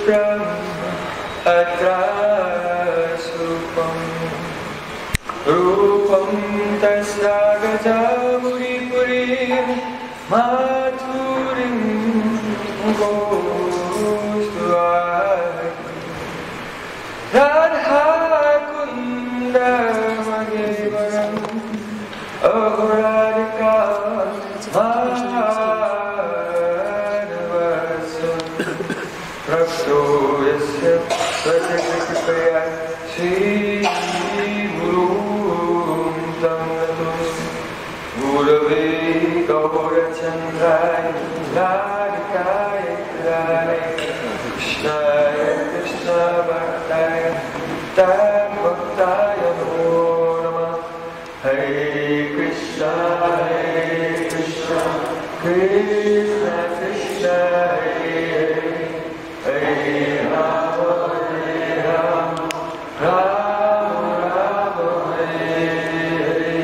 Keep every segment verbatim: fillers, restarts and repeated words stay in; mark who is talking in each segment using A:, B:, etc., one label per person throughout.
A: Brahma Adrasupam Rupam Tasragaja Puri Puri Madhurim Goswami Radha Kunda Madevaram Ahuradika Madhavasam Prabhu Yasya Prajapaya Shri Guru Tamnatum Gurave Gaurachandrai Radhikaya Radhe Krishnaya Krishna Bhaktaya Tam Bhaktaya Namo Namah Hare Krishna Hare Krishna Krishna Krishna Hare Hare Hare Rama Hare Rama Rama Rama Hare Hare.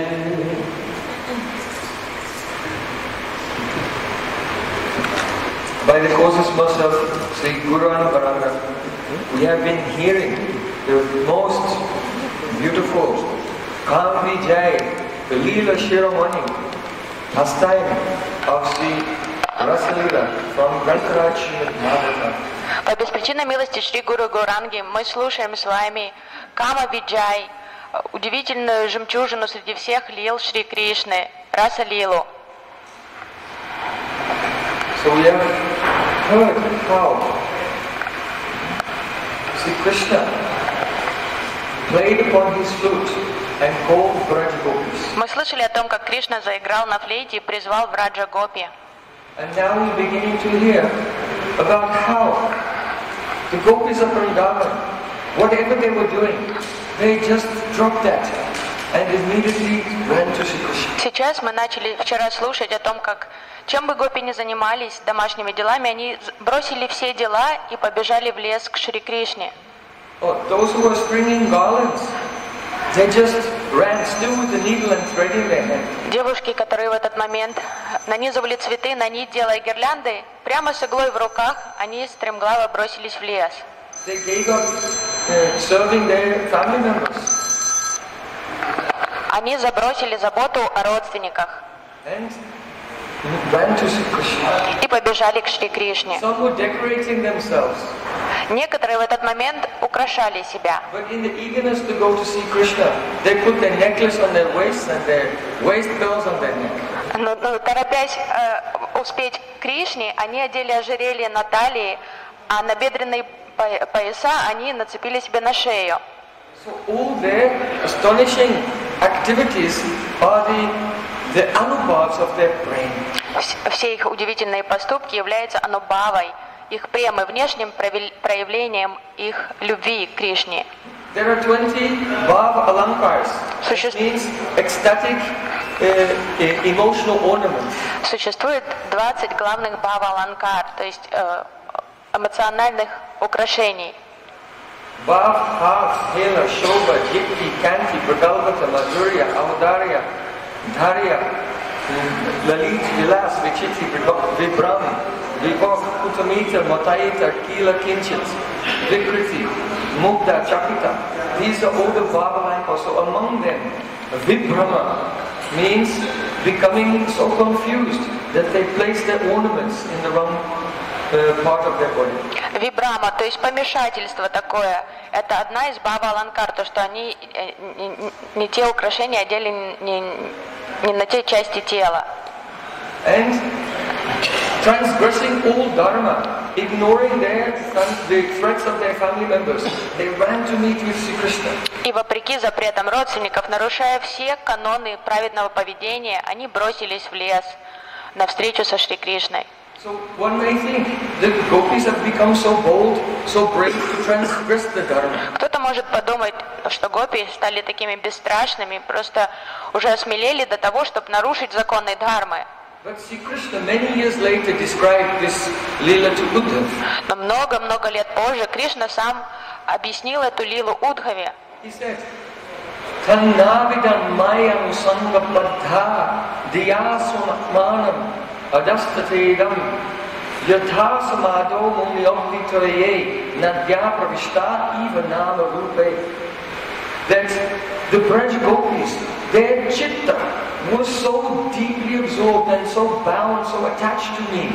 A: By the causeless of Sri Guru Varanga, we have been hearing the most beautiful Kam Vijay, the Leela Shiromani, pastime of Sri Rasalila from Grantaraj Srimad Bhagavatam.
B: По беспричинной милости Шри Гуру Гауранги мы слушаем с вами Кама Виджай, удивительную жемчужину среди всех лил Шри Кришны, Раса Лилу.
A: So we have heard how Sri Krishna played upon his flute and called Vraja Gopis.
B: Мы слышали о том, как Кришна заиграл на флейте и призвал Враджа Гопи.
A: And now we're beginning to hear about how the Gopis of Vrindavan, whatever they were doing, they just dropped that and immediately ran to Sri Krishna.
B: Сейчас мы начали вчера слушать о том, как чем бы гопи ни занимались домашними делами, они бросили все дела и побежали в лес к Шри Кришне.
A: Oh, those who were stringing garlands, they just ran still with the needle and thread in their hand.
B: Девушки, которые в этот момент нанизывали цветы на нить, делая гирлянды, прямо с иглой в руках, они стремглаво бросились в лес.
A: They gave up uh, serving their family members.
B: Они забросили заботу о родственниках
A: And ran to Sri Krishna.
B: и побежали к Шри Кришне.
A: Some were decorating themselves.
B: Некоторые в этот момент украшали себя.
A: But in the eagerness to go to see Krishna, they put their necklace on their waist and their waist bells on their neck.
B: Но, но торопясь э, успеть к Кришне, они одели ожерелье на талии, а на бедренные пояса они нацепили себе на шею.
A: So all their astonishing activities are the, the anubhavs of their brain.
B: Все их удивительные поступки являются анубхавой, их премой, внешним проявлением их любви к Кришне.
A: There are twenty bhav alankars, which means ecstatic uh, emotional ornaments.
B: Существует двадцать главных бхава аланкар, то есть э, эмоциональных украшений.
A: Bhav, Hav, Hela, Shobha, Jikti, Kanti, Pragalvata, Madhurya, Audarya, Dharya, Lalit, Vilas, Vichiti, Vibram, Vibhok, Uttamita, Motaita, Kila, Kinchit, Vikriti, Mugdha, Chakita. These are all the Bhavalankas. So among them, Vibhrama means becoming so confused that they place their ornaments in the wrong uh, part of their body.
B: Вибрама, то есть помешательство такое, это одна из бхава аланкар, то, что они не, не те украшения одели не, не на те части тела.
A: And transgressing all dharma, ignoring their, the threats of their family members, they ran to meet with Sri Krishna.
B: И вопреки запретам родственников, нарушая все каноны праведного поведения, они бросились в лес навстречу со Шри Кришной.
A: So one may think the gopis have become so bold, so brave to transgress the dharma.
B: Кто-то может подумать, что гопи стали такими бесстрашными, просто уже осмелели до того, чтобы нарушить законы дхармы.
A: But Sri Krishna many years later described this lila to Uddhav.
B: Но много-много лет позже Кришна сам объяснил эту лилу Удхаве.
A: He said, Tannavidam mayam sangapadha diyasum adasthatedam yatha samado mumyamditaye Nadya Pravishta Eva Nama Rupe, that the Braj Gopis, their chitta was so deeply absorbed and so bound, so attached to me.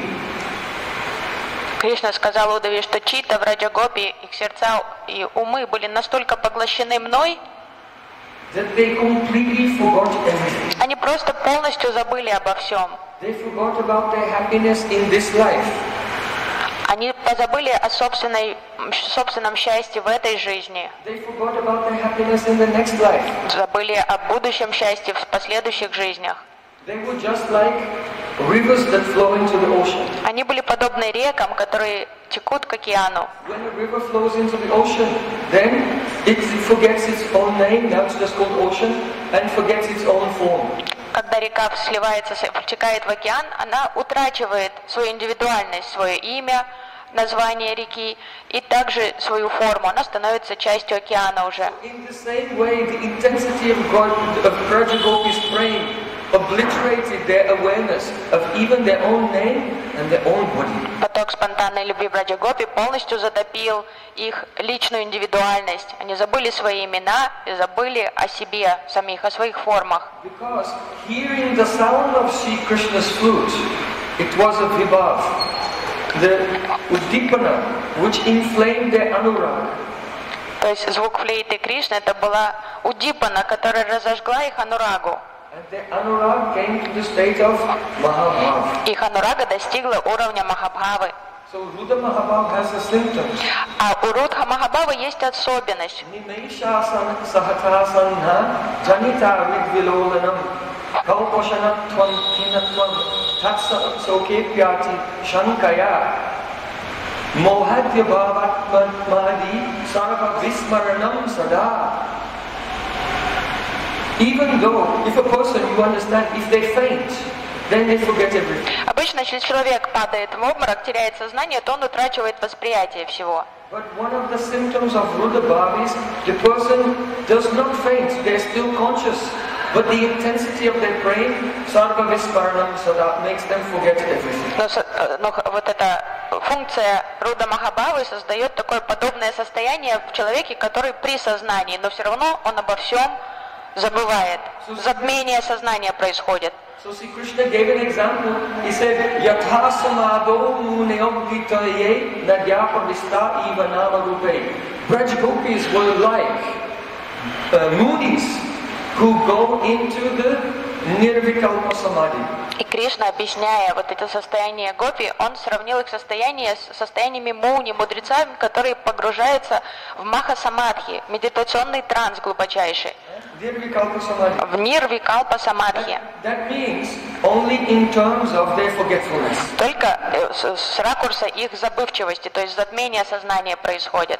B: Кришна сказал Удаве, что читта, Враджа Гопи, их сердца и умы были настолько поглощены мной,
A: that they completely forgot everything.
B: Они просто полностью забыли обо всем.
A: They forgot about their happiness in this life.
B: Они позабыли о собственной, собственном счастье в этой жизни.
A: They forgot about their happiness in the next life.
B: Забыли о будущем счастье в последующих жизнях.
A: They were just like rivers that flow into the ocean.
B: Они были подобны рекам, которые текут к океану.
A: When a river flows into the ocean, then it forgets its own name, now it's just called ocean, and forgets its own form.
B: Когда река сливается, втекает в океан, она утрачивает свою индивидуальность, свое имя, название реки и также свою форму. Она становится частью океана уже.
A: In the same way, the intensity of God, of Braja Gopis praying, obliterated their awareness of even their own name and their own body.
B: Поток спонтанной любви Браджа Гопи полностью затопил их личную индивидуальность. Они забыли свои имена и забыли о себе самих, о своих формах.
A: Because hearing the sound of Sri Krishna's flute, it was a vibhav, the uddipana, which inflamed their anurag.
B: То есть звук флейты Кришны это была уддипана, которая разожгла их анурагу.
A: And the anurag came to the state of Mahabhav.
B: Их анурага достигла уровня Махабхавы.
A: So Rudha Mahabhav has a symptom.
B: А у Рудха Махабхавы есть особенность.
A: Nimeshasan sahatasanha janita vidvilolanam kalposhanatvam hinatvam tatsa sokepyati shankaya mohadya bhavatmadi sarva vismaranam sada. Even though, if a person, you understand, if they faint, then they forget everything.
B: Обычно, если человек падает в обморок, теряет сознание, то он утрачивает восприятие всего.
A: But one of the symptoms of Rudha Bhav is the person does not faint, they're still conscious. But the intensity of their praying, sarva visparanam sada, makes them forget everything.
B: Но, но вот эта функция Руда Махабхавы создает такое подобное состояние в человеке, который при сознании, но все равно он обо всем забывает. Затмение сознания происходит.
A: So Sri Krishna gave an example. He said, Yatha samado muneogitaye nadyapa vista eva nama rupe. Braj Gopis were like uh, munis who go into the nirvikalpa samadhi.
B: И Кришна, объясняя вот это состояние гопи, он сравнил их состояние с состояниями муни, мудрецами, которые погружаются в маха-самадхи, медитационный транс глубочайший. В нирвикалпа самадхи. Только с, с ракурса их забывчивости, то есть затмение сознания происходит.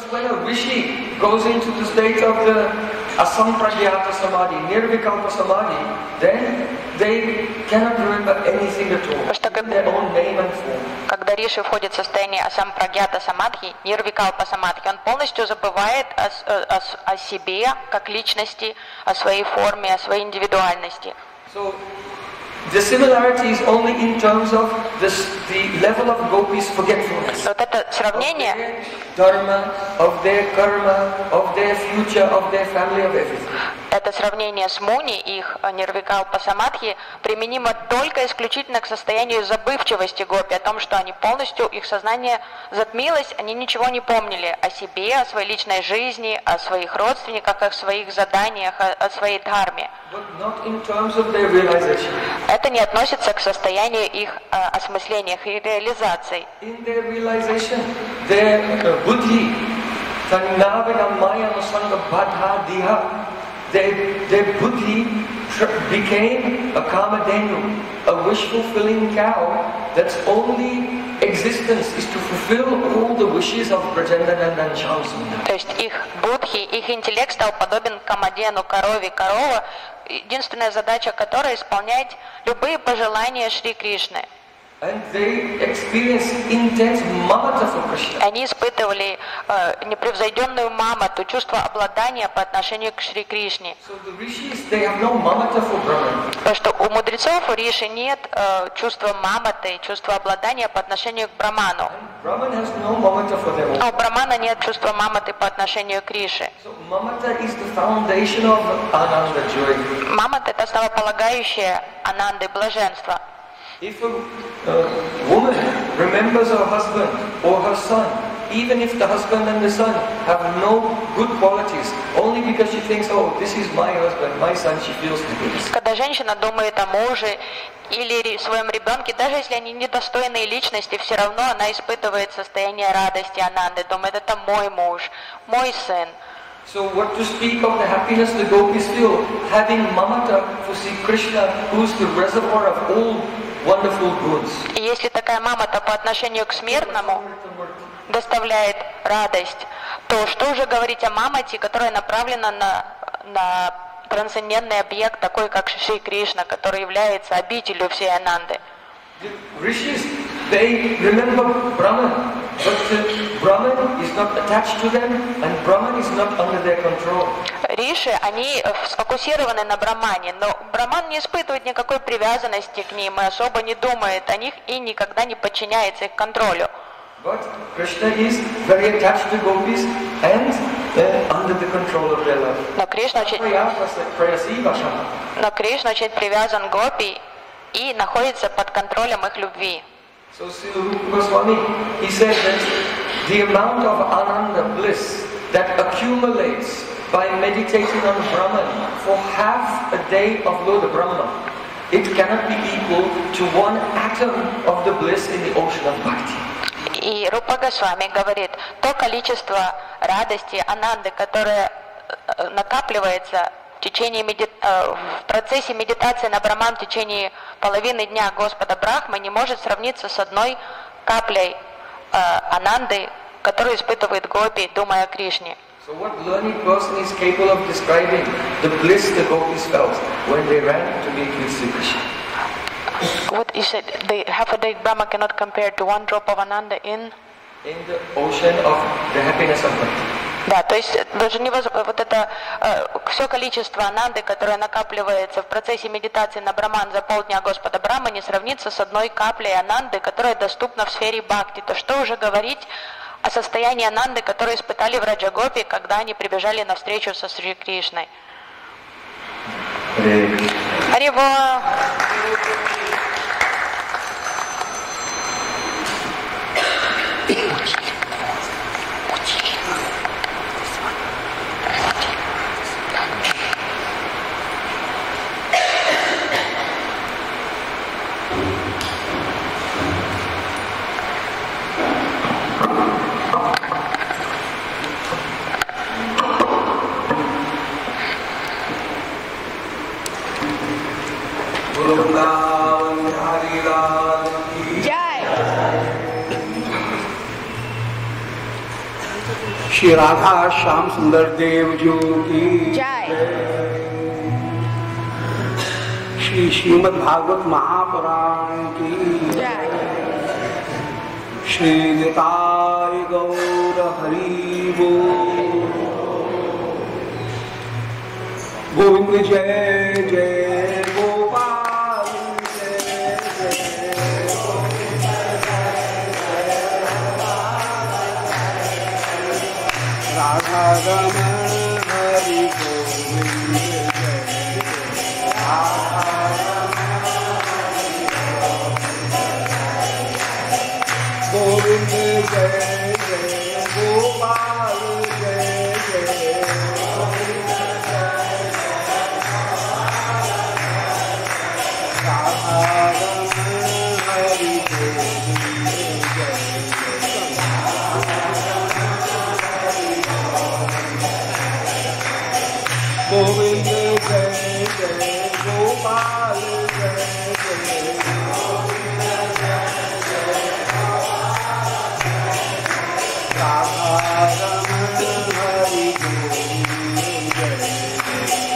B: Потому что когда риши входит в состояние асампрагьята самадхи, нирвикалпа самадхи, он полностью забывает о, о, о себе как личности, о своей форме, о своей индивидуальности.
A: So, the similarity is only in terms of this, the level of gopis forgetfulness.
B: Вот это сравнение
A: of their dharma, of their karma, of their future, of their family, of everything.
B: Это сравнение с муни, их нирвикалпа самадхи, применимо только исключительно к состоянию забывчивости гопи, о том, что они полностью, их сознание затмилось, они ничего не помнили о себе, о своей личной жизни, о своих родственниках, о своих заданиях, о, о своей дхарме.
A: But not in terms of their realization.
B: Это не относится к состоянию их э, осмысления, их реализации.
A: In their realization, their uh, buddhi, their, their buddhi became a kamadenu, a wish-fulfilling cow that's only existence is to fulfill all the wishes of Brajandananda and Shamsundar.
B: То есть их будхи, их интеллект стал подобен камадену, корове, корова, единственная задача которой исполнять любые пожелания Шри Кришны.
A: And they experienced intense mamata for Krishna.
B: Они испытывали э, непревзойденную мамату, чувство обладания по отношению к Шри Кришне.
A: So the rishis, they have no mamata for Brahman.
B: Потому что у мудрецов, у риши нет э, чувства маматы, чувства обладания по отношению к Браману.
A: And Brahman has no mamata for them.
B: А у Брамана нет чувства маматы по отношению к Рише.
A: So mamata is the foundation of ananda, joy.
B: Мамата — это основополагающее ананды, блаженство.
A: If a uh, woman remembers her husband or her son, even if the husband and the son have no good qualities, only because she thinks, oh, this is my husband, my son, she feels this.
B: Когда женщина думает о муже или своем ребенке, даже если они недостойные личности, все равно она испытывает состояние радости, ананды, думает, это мой муж, мой сын.
A: So what to speak of the happiness the gopis feel, having mamata for Sri Krishna, who is the reservoir of all wonderful goods.
B: И если такая мамата по отношению к смертному доставляет радость, то что уже говорить о мамате, которая направлена на, на трансцендентный объект, такой как Шри Кришна, который является обителью всей ананды.
A: Rishis, they remember Brahman, but Brahman is not attached to them and Brahman is not under their control.
B: Риши, они сфокусированы на Брамане, но Браман не испытывает никакой привязанности к ним и особо не думает о них и никогда не подчиняется их контролю.
A: But Krishna is very attached to gopis and uh, under the control of their love.
B: Но Кришна очень, но Кришна очень привязан к гопи и находится под контролем их любви.
A: So Srila Rupa Goswami, he said that the amount of ananda bliss that accumulates by meditating on Brahman for half a day of Lord Brahma, it cannot be equal to one atom of the bliss in the ocean of bhakti.
B: И Рупа Госвами говорит, то количество радости, ананды, которое накапливается в течение меди... в процессе медитации на Браман в течение половины дня Господа Брахмы, не может сравниться с одной каплей э, ананды, которую испытывает гопи, думая о Кришне.
A: So what learned person is capable of describing the bliss the gopis felt when they ran to meet with Sri Krishna?
B: What you said, the half a day Brahma cannot compare to one drop of ananda in...
A: In the ocean of the happiness of bhakti.
B: Да, то есть даже невозможно, вот это э, все количество ананды, которое накапливается в процессе медитации на Браман за полдня Господа Брахмы, не сравнится с одной каплей ананды, которая доступна в сфере бхакти. То что уже говорить о состоянии ананды, которое испытали в Раджагопи, когда они прибежали на встречу со Шри Кришной. Харибол.
C: Shri Radha Shyam सुंदर देव जी की
B: जय।
C: श्री श्रीमद् भागवत महापुराण की
B: जय।
C: श्री निताय गौर हरि बोल। गोविंद जय जय गोपाल जय जय राधा रमण हरि गोविंद जय राधा गोविंद जय जय गोपाल जय जय राधा रमण हरि गोविंद जय गोविंद जय जय गोपाल जय जय राधा रमण हरि गोविंद जय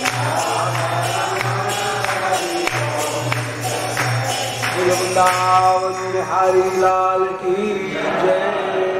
C: वृंदावन बिहारी लाल की जय।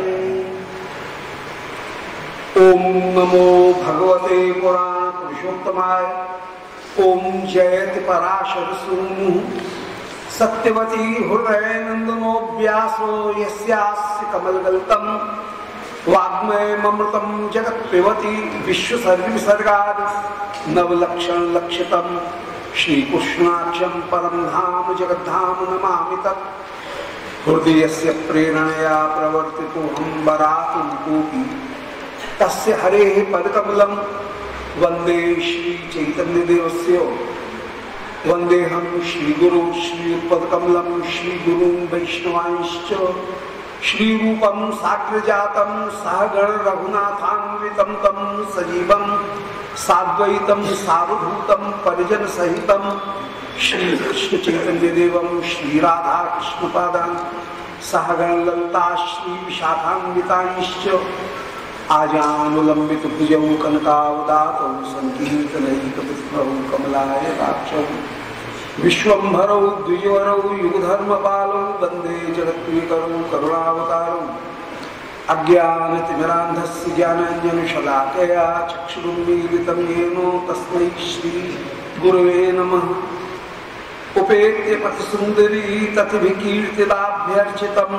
C: ओम नमो भगवते पुराण पुरुषोत्तमाय। ओम जयति पराशर सूनु सत्यवती हृदय नंदनो व्यासो यस्यास्य कमलगल्तम वाग्मयमृतम जगत पिबति विश्वसर्ग विसर्गाद नवलक्षण लक्षितम श्रीकृष्णाक्षं परम धाम जगद्धाम नमामि तत्। हृदयस्य प्रेरणया प्रवर्तितो हम वरातुं कोपि तस्य हरेः पदकमलं वन्दे श्री चैतन्यदेवस्य। वन्देऽहं श्रीगुरु श्रीपदकमलं श्रीगुरुं वैष्णवांश्च श्रीरूपं साग्रजातं सहगण रघुनाथान्वितं तं सजीवं साद्वैतं सावधूतं परिजन सहितं श्रीकृष्ण चैतन्यदेवं श्रीराधाकृष्णपादान् सहगण ललिता श्रीविशाखान्वितांश्च आजानुलंबित भुजौ कनकावदातौ संकीर्तनैकपितरौ कमलायताक्षौ विश्वंभरौ द्विजवरौ युगधर्मपालौ वन्दे जगत्प्रियकरौ करुणावतारौ। अज्ञानतिमिरान्धस्य ज्ञानाञ्जनशलाकया चक्षुरुन्मीलितं येन तस्मै श्रीगुरवे नमः। उपेत्य पथसुन्दरी ततिभिकीर्तिताभ्यर्चितम्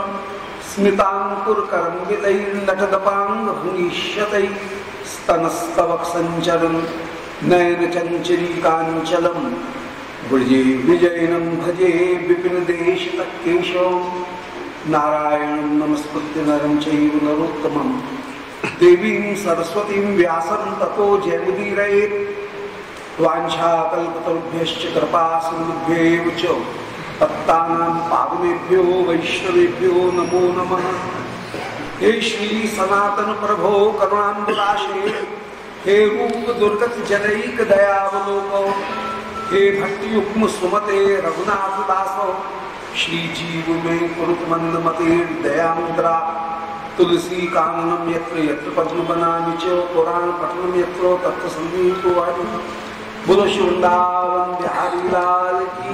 C: स्मिताङ्कुरकरङ्गितैर्नटदपाङ्गभङ्गिष्यतैः स्तनस्तवक्सञ्चरन् नयनचञ्चरीकाञ्चलं भुजे विजयनं भजे विपिनदेशतकेशवं। नारायणं नमस्कृत्य नरं चैव नरोत्तमं देवीं सरस्वतीं व्यासं ततो जयमुदीरयेत्। वाञ्छाकल्पतरुभ्यश्च कृपासिन्धुभ्यैव च पत्तानां पावनेभ्यो वैष्णवेभ्यो नमो नमः। हे श्री सनातन प्रभो करुणाम्बुराशे हे रूप दुर्गत जनैक दयावलोको हे भक्तियुग्म सुमते रघुनाथ दासो श्री जीव में कुरुत मंद मते दयामुद्रा तुलसी काननम यत्र यत्र पद्म बनामि च पुराण पठनम यत्र तत्र संगीतो वाणी। बोलो श्री वृंदावन बिहारी लाल की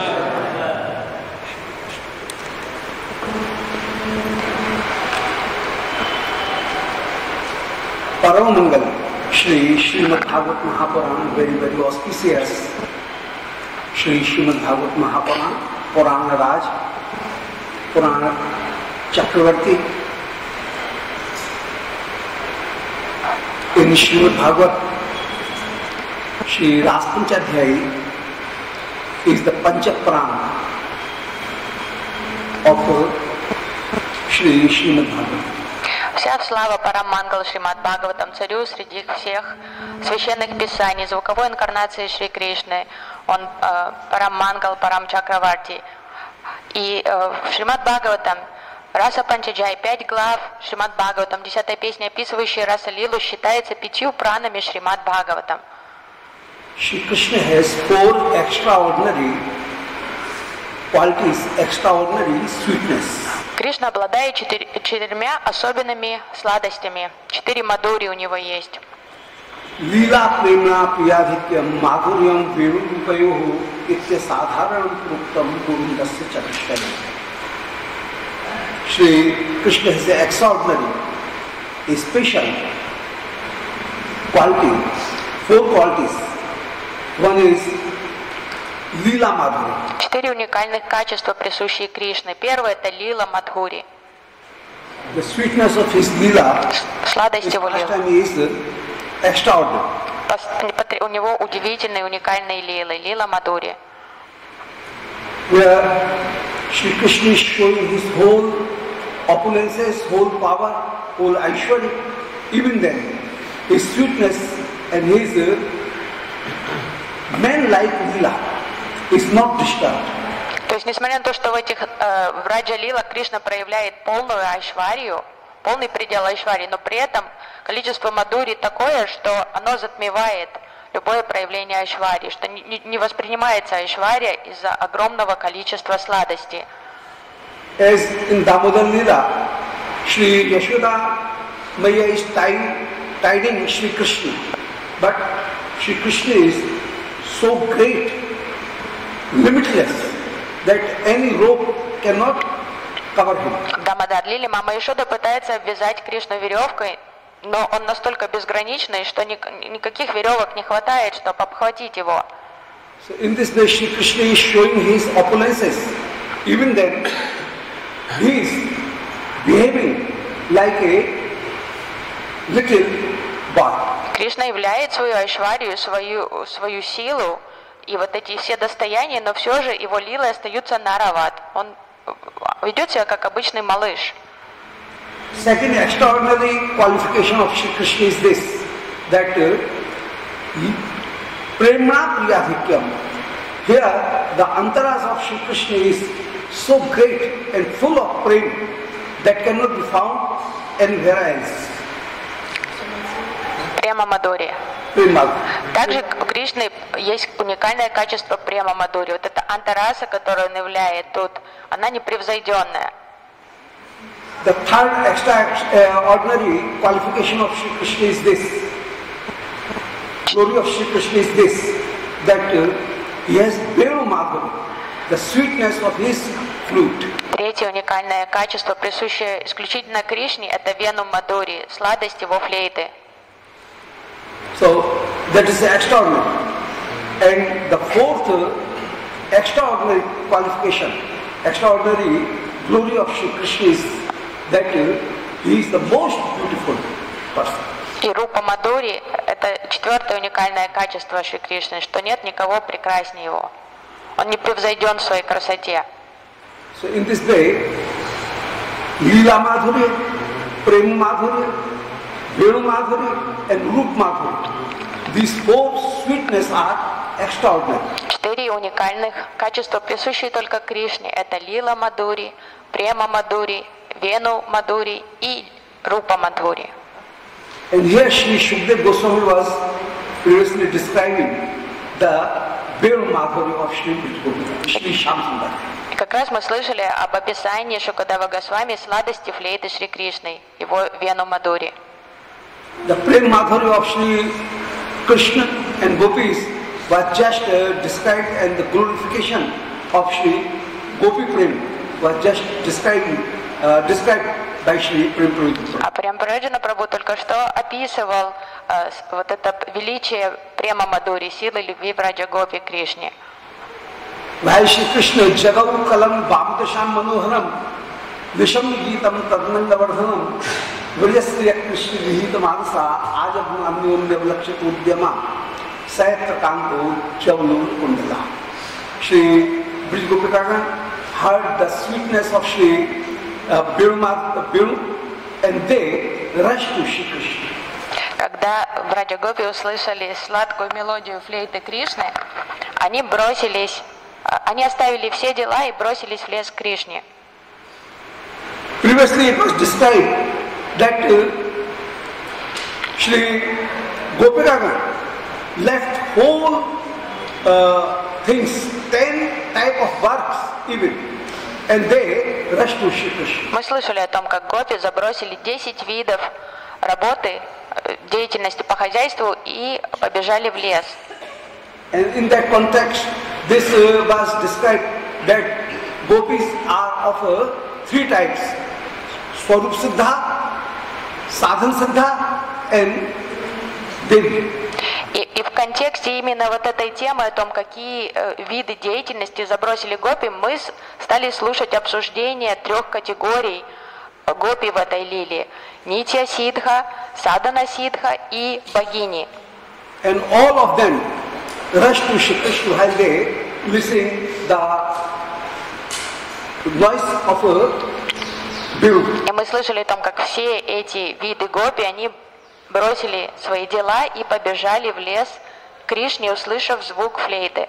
C: परम मंगल Shri Shrimad Bhagavat Mahapuran very very auspicious Shri Shrimad Bhagavat Mahapuran पुराण राज पुराण चक्रवर्ती in Shrimad Bhagavat Shri Rajpanchadhyayi is the Panchaprana of Shri Srimad Bhagavatam.
B: Вся слава Парамангал Шримад Бхагаватам, царю среди всех священных писаний, звуковой инкарнации Шри Кришны. Он э, Парамангал, Парам Чакраварти. И э, в Шримад Бхагаватам Раса Панчаджай, пять глав Шримад Бхагаватам, десятая песня, описывающая Раса Лилу, считается пятью пранами Шримад Бхагаватам.
C: Shri Krishna has four extraordinary qualities, extraordinary sweetness.
B: Кришна обладает четыр, четырьмя особенными сладостями. Четыре мадури у него есть.
C: Лила према прияधिक्यम माधुर्यम वेणुरूपयोः इत्य साधारण प्रोक्तम गोविंदस्य चतुष्टयम्. Shri Krishna has an extraordinary, a special quality, four qualities. One is Lila Madhuri.
B: Четыре уникальных качества, присущие Кришне. Первое — это Лила Мадхури.
C: The sweetness of his Lila,
B: сладость его лилы.
C: is extraordinary.
B: У него удивительные, уникальные лилы. Лила Мадхури.
C: Where Shri Krishna is showing his whole opulences, whole power, whole Aishwarya. Even then, his sweetness and his uh, man-like Lila is not disturbed.
B: То есть, несмотря на то, что в этих э, в Раджа Лила Кришна проявляет полную айшварию, полный предел айшварии, но при этом количество мадури такое, что оно затмевает любое проявление айшварии, что не, не воспринимается айшвария из-за огромного количества сладости.
C: As in Damodar Lila, Shri Yashoda Maya is tied, tiding Shri Krishna, but Shri Krishna is so great, limitless, that any rope cannot cover him.
B: Дамодар Лили, мама Ешода пытается обвязать Кришну веревкой, но он настолько безграничный, что ник- никаких веревок не хватает, чтобы обхватить его.
C: So in this way, Shri Krishna is showing his opulences. Even then, he is behaving like a little boy.
B: Кришна являет свою айшварию, свою, свою силу и вот эти все достояния, но все же его лилы остаются нарават. Он ведет себя как обычный малыш.
C: Second extraordinary qualification of Shri Krishna is this, that uh, prema priyadhikyam. Here the antaras of Shri Krishna is so great and full of prema that cannot be found anywhere else.
B: Према Мадури.
C: Prema.
B: Также у Кришны есть уникальное качество према Мадури. Вот эта антараса, которую он являет тут, она непревзойденная.
C: The third extraordinary qualification of Shri Krishna is this. Glory of Shri Krishna is this, that uh, he has Venu Madhuri, the sweetness of his flute.
B: Третье уникальное качество, присущее исключительно Кришне, это Вену Мадури, сладость его флейты.
C: So that is extraordinary. And the fourth uh, extraordinary qualification, extraordinary glory of Shri Krishna is that uh, he is the most beautiful person.
B: И Рупа Мадури – это четвертое уникальное качество Шри Кришны, что нет никого прекраснее его. Он не превзойден в своей красоте.
C: So in this way, Leela Madhurya, Prem Madhurya, Venu Madhurya and Rup Madhurya, these four sweetness are extraordinary.
B: Четыре уникальных качества, присущие только Кришне, это Лила Мадури, Према Мадури, Вену Мадури и Рупа Мадхури.
C: And here Shri Shukdev Goswami was previously describing the Venu Madhurya of Shri Vishnu, Shri Shyamsundar.
B: И как раз мы слышали об описании Шукадева Госвами сладости флейты Шри Кришны, его Вену Мадури.
C: The Prem Madhurya of Shri Krishna and Gopis was just uh, described, and the glorification of Shri Gopi Prem was just described, uh, described by Shri Prem Puraja.
B: А Прем Пураджана Прабху только что описывал э, вот это величие Према Мадури, силы любви Браджа Гопи к Кришне.
C: While Shri Krishna Jagau Kalam Bhamadasham Manoharam Visham Geetam Tadnanda Vardhanam Vriyasriya Krishna Vihita Manasa Ajabhu Amyom Devlakshit Udyama Sayatra Kanto Chavlu Kundala. Shri Brij Gopikaran heard the sweetness of Shri Venu and they rushed to Shri Krishna.
B: Когда братья Гопи услышали сладкую мелодию флейты Кришны, они бросились, они оставили все дела и бросились в лес к Кришне.
C: Previously it was described that uh, Shri Gopikaran left whole uh, things, ten type of works even, and they rushed to Shri Krishna.
B: Мы слышали о том, как Гопи забросили десять видов работы, деятельности по хозяйству и побежали в лес.
C: And in that context, this uh, was described that gopis are of uh, three types: Swarup Siddha, Sadhan Siddha, and Devi.
B: И, и в контексте именно вот этой темы о том, какие э, виды деятельности забросили гопи, мы с, стали слушать обсуждение трех категорий гопи в этой лиле: Нитья Сидха, Садана Сидха и богини.
C: And all of them rush to Shri Krishna while they listen the noise of a bill.
B: И мы слышали о том, как все эти виды гопи, они бросили свои дела и побежали в лес к Кришне, услышав звук флейты.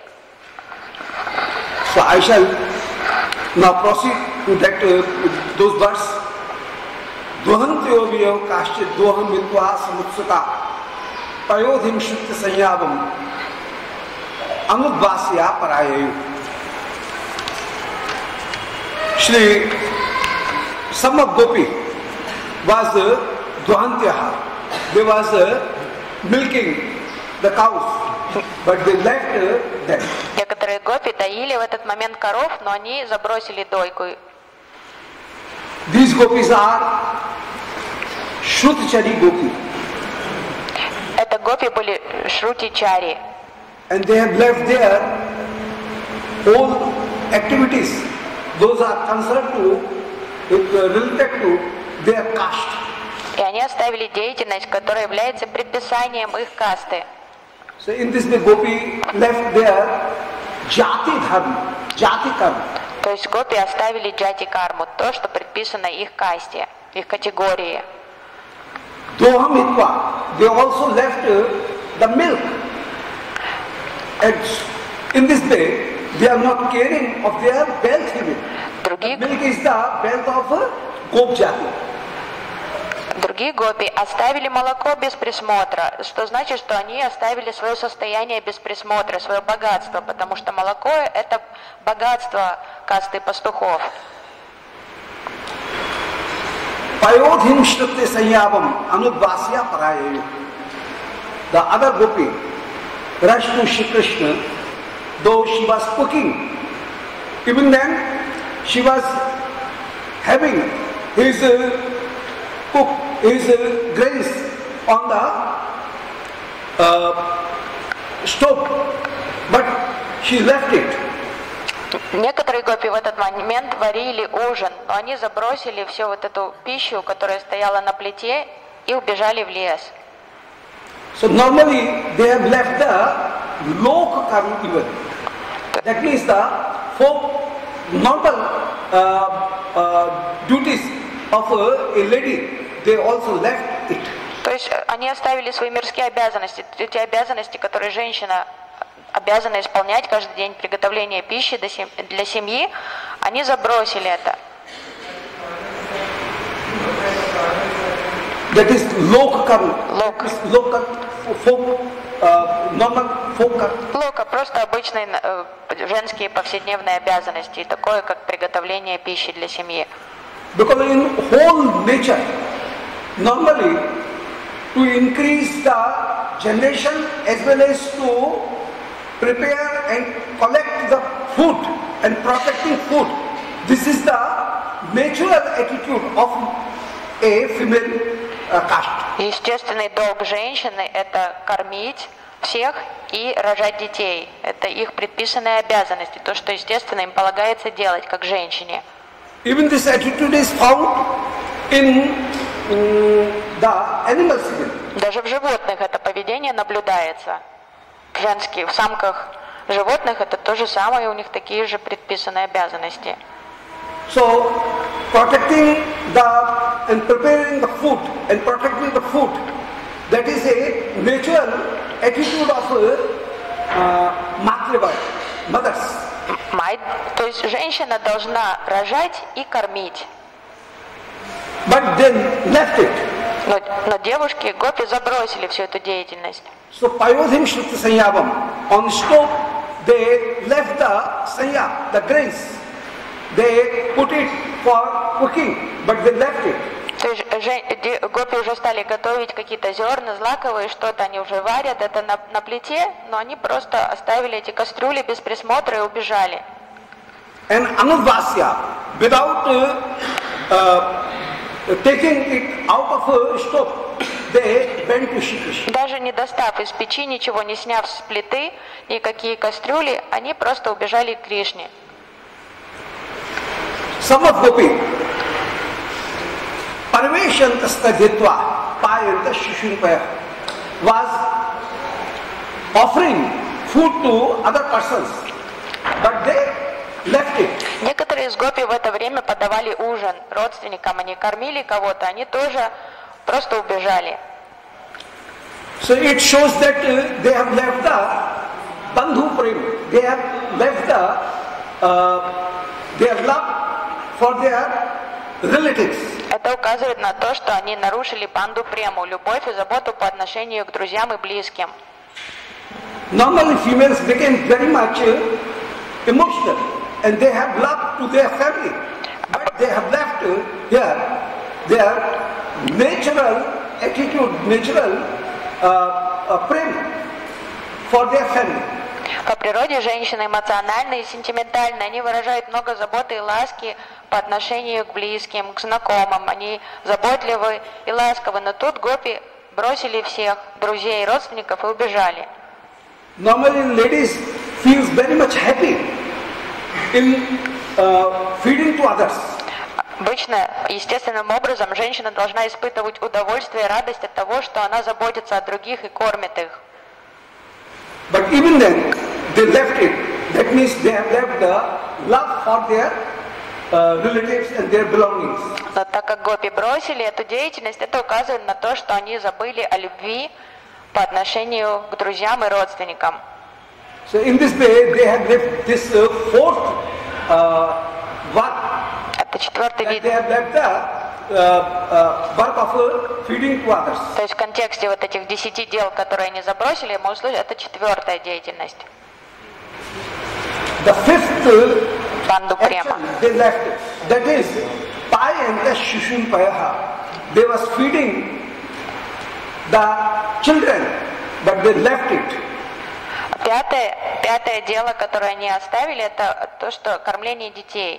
C: So I shall now proceed to that uh, those verses. Dohantyo viyo kaschit doham mitva samutsata payodhim shukta sanyavam anudvasya parayayu. Shri Sammak Gopi was uh, Dohantyaha. They was uh, milking the cows, but they left uh, them.
B: Некоторые гопи доили в этот момент коров, но они забросили дойку.
C: These gopis are Shrutichari gopi.
B: Это гопи были шрутичари.
C: And they have left their all activities. Those are concerned to, uh, related to their caste.
B: И они оставили деятельность, которая является предписанием их касты.
C: So in this way, gopi left their jati dharma, jati karma.
B: То есть гопи оставили джати карму, то, что предписано их касте, их категории.
C: Doha mitva, they also left uh, the milk. And in this way, they are not caring of their wealth even.
B: Другие,
C: Milk is the wealth of uh, gop jati.
B: другие гопи оставили молоко без присмотра, что значит, что они оставили свое состояние без присмотра, свое богатство, потому что молоко – это богатство касты пастухов.
C: Payodhim shrutte sanyavam anudvasya parayayu. The other gopi rushed to Shri Krishna, though she was cooking. Even then, she was having his uh, cook, his uh, grains on the uh, stove, but she left it.
B: Некоторые гопи в этот момент варили ужин, но они забросили всю вот эту пищу, которая стояла на плите, и убежали в лес.
C: So normally they have left the loka karma even. That means the four normal uh, uh, duties of a, a lady, they also left it.
B: То есть они оставили свои мирские обязанности, те обязанности, которые женщина обязана исполнять каждый день, приготовление пищи для семьи, они забросили это.
C: That is loka karma.
B: Лок.
C: Loka, folk, uh, normal folk karma.
B: Лока, просто обычные э, женские повседневные обязанности, такое как приготовление пищи для семьи.
C: Because in whole nature, normally to increase the generation as well as to prepare and collect the food and protecting food, this is the natural attitude of a female uh, caste.
B: Естественный долг женщины – это кормить всех и рожать детей. Это их предписанные обязанности, то, что естественно им полагается делать, как женщине.
C: Even this attitude is found in um, the animals.
B: Даже в животных это поведение наблюдается. Женские, в самках животных это то же самое, у них такие же предписанные обязанности.
C: So, protecting the and preparing the food and protecting the food, that is a natural attitude of uh, matriva, mothers.
B: Мать, то есть женщина должна рожать и кормить.
C: But then left it.
B: Но, но девушки, гопи, забросили всю эту деятельность.
C: So, Payodhim Shruti Sanyavam, on stove, they left the sanya, the grains. They put it for cooking, but they left it.
B: То есть же, гопи уже стали готовить какие-то зерна, злаковые, что-то они уже варят, это на, на плите, но они просто оставили эти кастрюли без присмотра и убежали.
C: And Anudvasya, without uh, uh, taking it out of a stove, they went to Shri Krishna.
B: Даже не достав из печи, ничего не сняв с плиты, никакие кастрюли, они просто убежали к Кришне.
C: Some of Gopi, Parveshantasta Jitva, Payanta Shishunpaya, was offering food to other persons, but they left it.
B: Некоторые из гопи в это время подавали ужин родственникам, они кормили кого-то, они тоже просто убежали.
C: So it shows that uh, they have left the bandhu prem, they have left the uh, their love for their relatives.
B: Это указывает на то, что они нарушили банду прему, любовь и заботу по отношению к друзьям и близким.
C: Normally females became very much uh, emotional and they have love to their family, but they have left uh, here their natural attitude, natural uh, uh, prem for their family.
B: По природе женщины эмоциональные и сентиментальные, они выражают много заботы и ласки по отношению к близким, к знакомым, они заботливы и ласковы, но тут гопи бросили всех, друзей, родственников и убежали.
C: Normally ladies feels very much happy in uh, feeding to others.
B: Обычно, естественным образом, женщина должна испытывать удовольствие и радость от того, что она заботится о других и кормит их.
C: But even then, they left it. That means they have left the love for their uh, relatives and their belongings.
B: Но так как гопи бросили эту деятельность, это указывает на то, что они забыли о любви по отношению к друзьям и родственникам.
C: So in this way, they have left this uh, fourth uh, work.
B: Это четвертый вид.
C: They have left the uh, uh, work of uh, feeding to others.
B: То есть в контексте вот этих десяти дел, которые они забросили, мы услышали, это четвертая деятельность.
C: The fifth uh,
B: Банду према.
C: action they left, that is Payanta Shushun Payaha. They was feeding the children, but they left it.
B: Пятое, пятое дело, которое они оставили, это то, что кормление детей.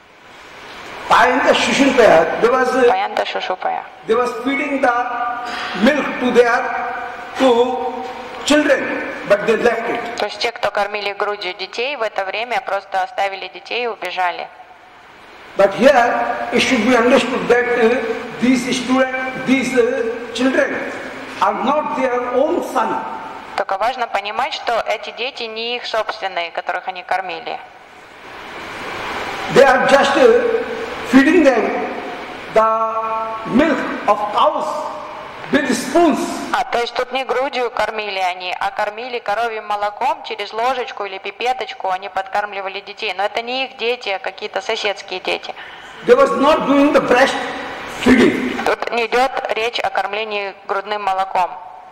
C: Payanta Shushun Payaha. They was uh,
B: Паянта Шушупая.
C: they was feeding the milk to their to children, but they left it.
B: То есть те, кто кормили грудью детей, в это время просто оставили детей и убежали.
C: But here it should be understood that uh, these students, these uh, children are not their own son.
B: Только важно понимать, что эти дети не их собственные, которых они кормили.
C: They are just uh, feeding them the milk of cows with spoons.
B: А, то есть тут не грудью кормили они, а кормили коровьим молоком через ложечку или пипеточку, они подкармливали детей. Но это не их дети, а какие-то соседские дети.
C: They was not doing the breast feeding.
B: Тут не идет речь о кормлении грудным молоком.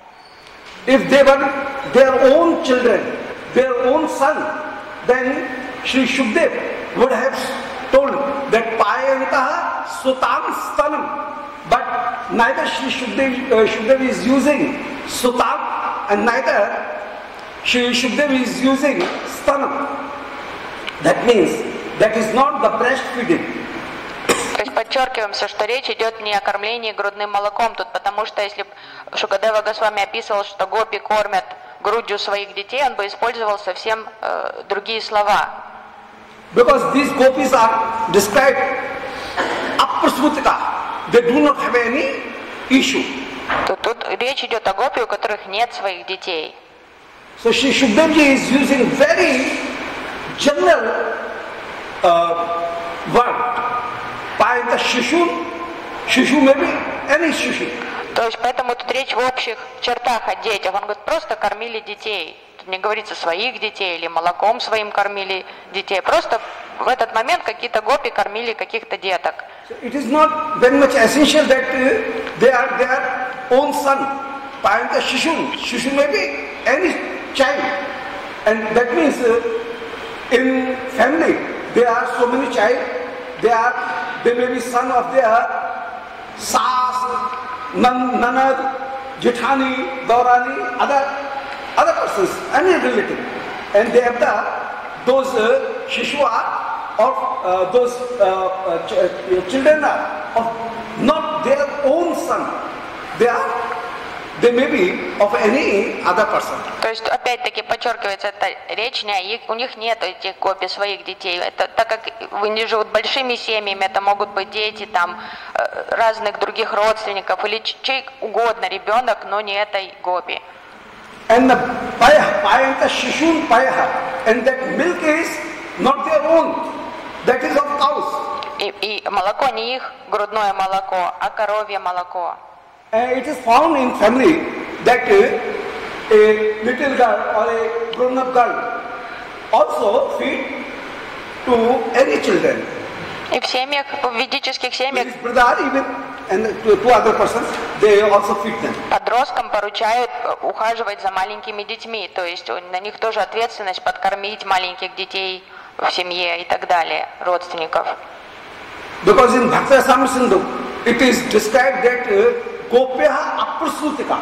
C: If they were their own children, their own son, then Sri Shukdev would have told that Payantaha Sutam Stanam. But neither Sri Shukdev, uh, Shukdev is using Sutam and neither Sri Shukdev is using Stanam. That means that is not the breastfeeding.
B: То есть подчеркиваемся, что речь идет не о кормлении грудным молоком тут, потому что если бы Шукадева Госвами описывал, что гопи кормят грудью своих детей, он бы использовал совсем э, другие слова.
C: Because these gopis are described aprasmutika, they do not have any issue.
B: Тут, тут речь идет о гопи, у которых нет своих детей.
C: So Sri Shukdevji is using very general uh, word. Payanta Shishun, Shishu may be any Shishu.
B: То есть поэтому тут речь в общих чертах о детях. Он говорит, просто кормили детей. Тут не говорится своих детей или молоком своим кормили детей. Просто в этот момент какие-то гопи кормили каких-то деток.
C: So it is not very much essential that uh, they are their own son. Payanta Shishun, Shishu may be any child. And that means uh, in family there are so many child. They are they may be son of their Saas, Nan, Nanad, Jethani, Gaurani, other other persons, any relative, and they have the those uh, Shishua or uh, those uh, uh, ch uh, children are of not their own son. They are they may be of any other person.
B: То есть опять-таки подчеркивается, это речь не о их, у них нет этих гопи своих детей. Это так как они живут большими семьями, это могут быть дети там разных других родственников или чей угодно ребенок, но не этой гопи.
C: And the payah, payanta shishun payah, and that milk is not their own, that is of cows.
B: И, и молоко не их грудное молоко, а коровье молоко.
C: Uh, it is found in family that uh, a little girl or a grown-up girl also feed to any children.
B: И в семьях, в ведических семьях
C: His brother even and to, to other persons, they also feed them.
B: подросткам поручают ухаживать за маленькими детьми, то есть на них тоже ответственность подкормить маленьких детей в семье и так далее, родственников.
C: Because in Bhakti Rasamrita Sindhu, it is described that uh, Gopyaha aprasutika,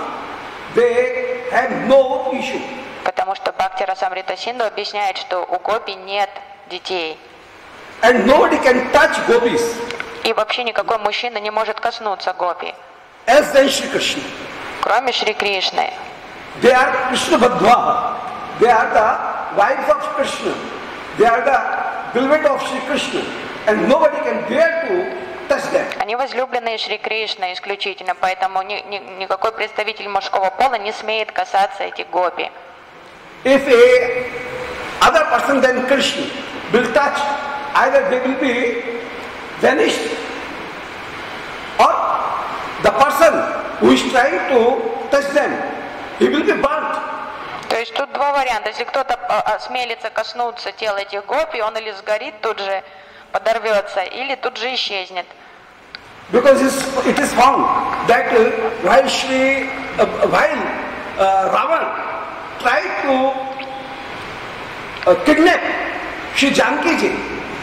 C: they have no issue.
B: Потому что Бхакти Расамрита Синду объясняет, что у гопи нет детей.
C: And nobody can touch gopis
B: И вообще никакой мужчина не может коснуться гопи,
C: else than Shri Krishna.
B: кроме Шри Кришны.
C: They are Krishna Badhvaha. They are the wives of Krishna. They are the beloved of Shri Krishna. And nobody can dare to touch them.
B: Они возлюбленные Шри Кришны исключительно, поэтому ни, ни, никакой представитель мужского пола не смеет касаться этих гопи.
C: If a other person than Krishna will touch, either they will be vanished, or the person who is trying to touch them, he will be burnt.
B: То есть тут два варианта. Если кто-то осмелится коснуться тела этих гопи, он или сгорит тут же, подорвется, или тут же исчезнет.
C: Because it is found that uh, while Shri, uh, while uh, Ravan tried to uh, kidnap Shri Janki ji,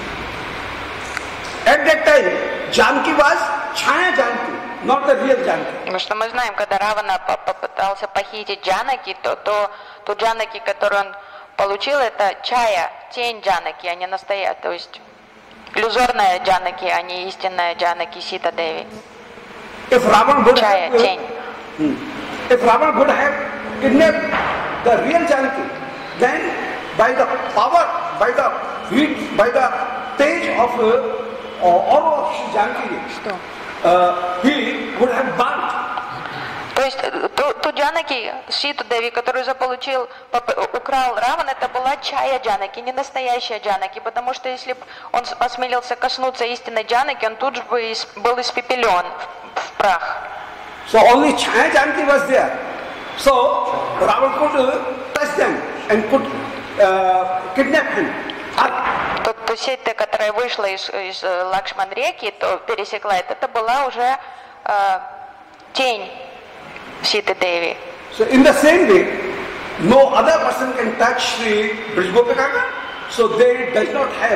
C: at that time Janki was Chaya Janki, not the real Janki.
B: Потому что мы знаем, когда Равана попытался похитить Джанаки, то, то ту Джанаки, которую он получил, это Чая, тень Джанаки, а не настоящая, то есть иллюзорная Джанаки, а не истинная Джанаки Сита Деви.
C: If Ravan would
B: Чая,
C: have,
B: тень.
C: if Ravan would have kidnapped the real Janki, then by the power, by the heat, by the tej of uh, aura of Shri Janki, uh, he would have burnt.
B: То есть ту, ту Джанаки, Ситу Деви, которую заполучил, украл Раван, это была Чая Джанаки, не настоящая Джанаки, потому что если бы он осмелился коснуться истинной Джанаки, он тут же бы был испепелен в, в прах.
C: So only Chaya Janki was there. So Ravan could uh, touch them and could uh, kidnap him.
B: То, то сеть, которая вышла из, из Лакшман-реки, то пересекла это, это была уже э, тень Ситы Деви.
C: So in the same way, no other person can touch Sri Brijgopikaka, so they does not have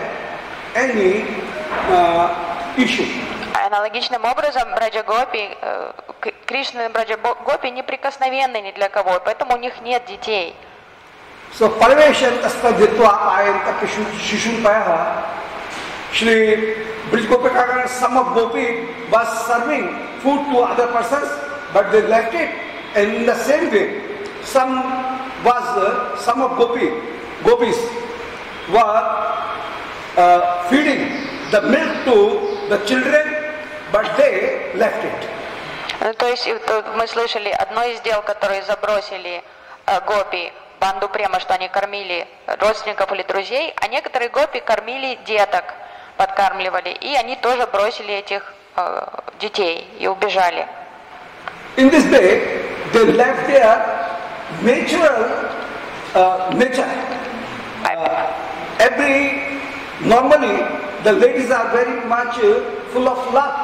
C: any uh, issue.
B: Аналогичным образом Браджа Гопи, э, Кришна и Браджа Гопи неприкосновенны ни для кого, поэтому у них нет детей.
C: So Parveshan Taspaditva Ayanta Shishun Payaha, Shri Brijgopikaka, some of Gopi was serving food to other persons, but they left it. And in the same way, some was uh, some of Gopi, Gopis were uh, feeding the milk to the children, but they left it.
B: Ну, то есть мы слышали одно из дел, которые забросили э, Гопи, банду Према, что они кормили родственников или друзей, а некоторые Гопи кормили деток, подкармливали, и они тоже бросили этих э, детей и убежали.
C: In this way, they left their natural uh, nature. Uh, every normally the ladies are very much uh, full of love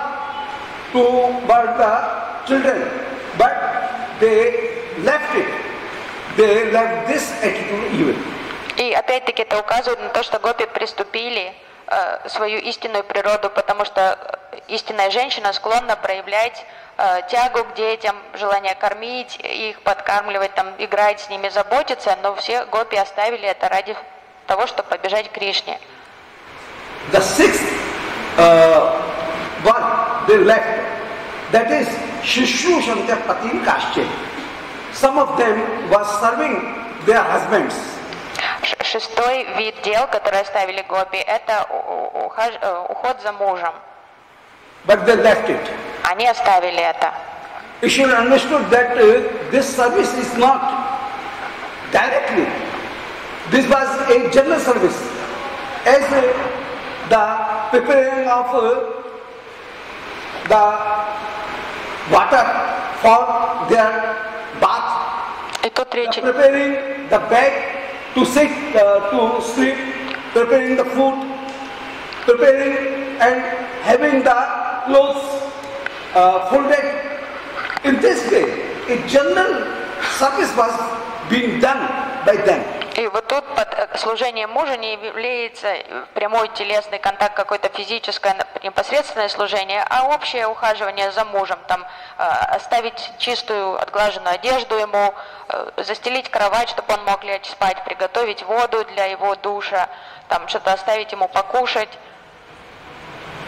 C: toward the children, but they left it. They left this attitude even.
B: И опять-таки это указывает на то, что Гопи приступили э, свою истинную природу, потому что истинная женщина склонна проявлять э, тягу к детям, желание кормить их, подкармливать, там, играть с ними, заботиться, но все Гопи оставили это ради того, чтобы побежать к Кришне.
C: The sixth uh, one they left, that is Shishu Shantya Patim Kashche. Some of them was serving their husbands.
B: Шестой вид дел, которые оставили Гопи, это ухаж... уход за мужем.
C: But they left it.
B: Они оставили это.
C: You should understand that uh, this service is not directly. This was a general service. As uh, the preparing of uh, the water for their bath,
B: И тут речь...
C: the preparing the bed to sit, uh, to sleep, preparing the food, preparing and having the clothes uh, folded. In this way, a general service was being done by them.
B: И вот тут под служением мужа не является прямой телесный контакт, какое-то физическое непосредственное служение, а общее ухаживание за мужем, там э, оставить чистую, отглаженную одежду ему, э, застелить кровать, чтобы он мог лечь спать, приготовить воду для его душа, там что-то оставить ему покушать.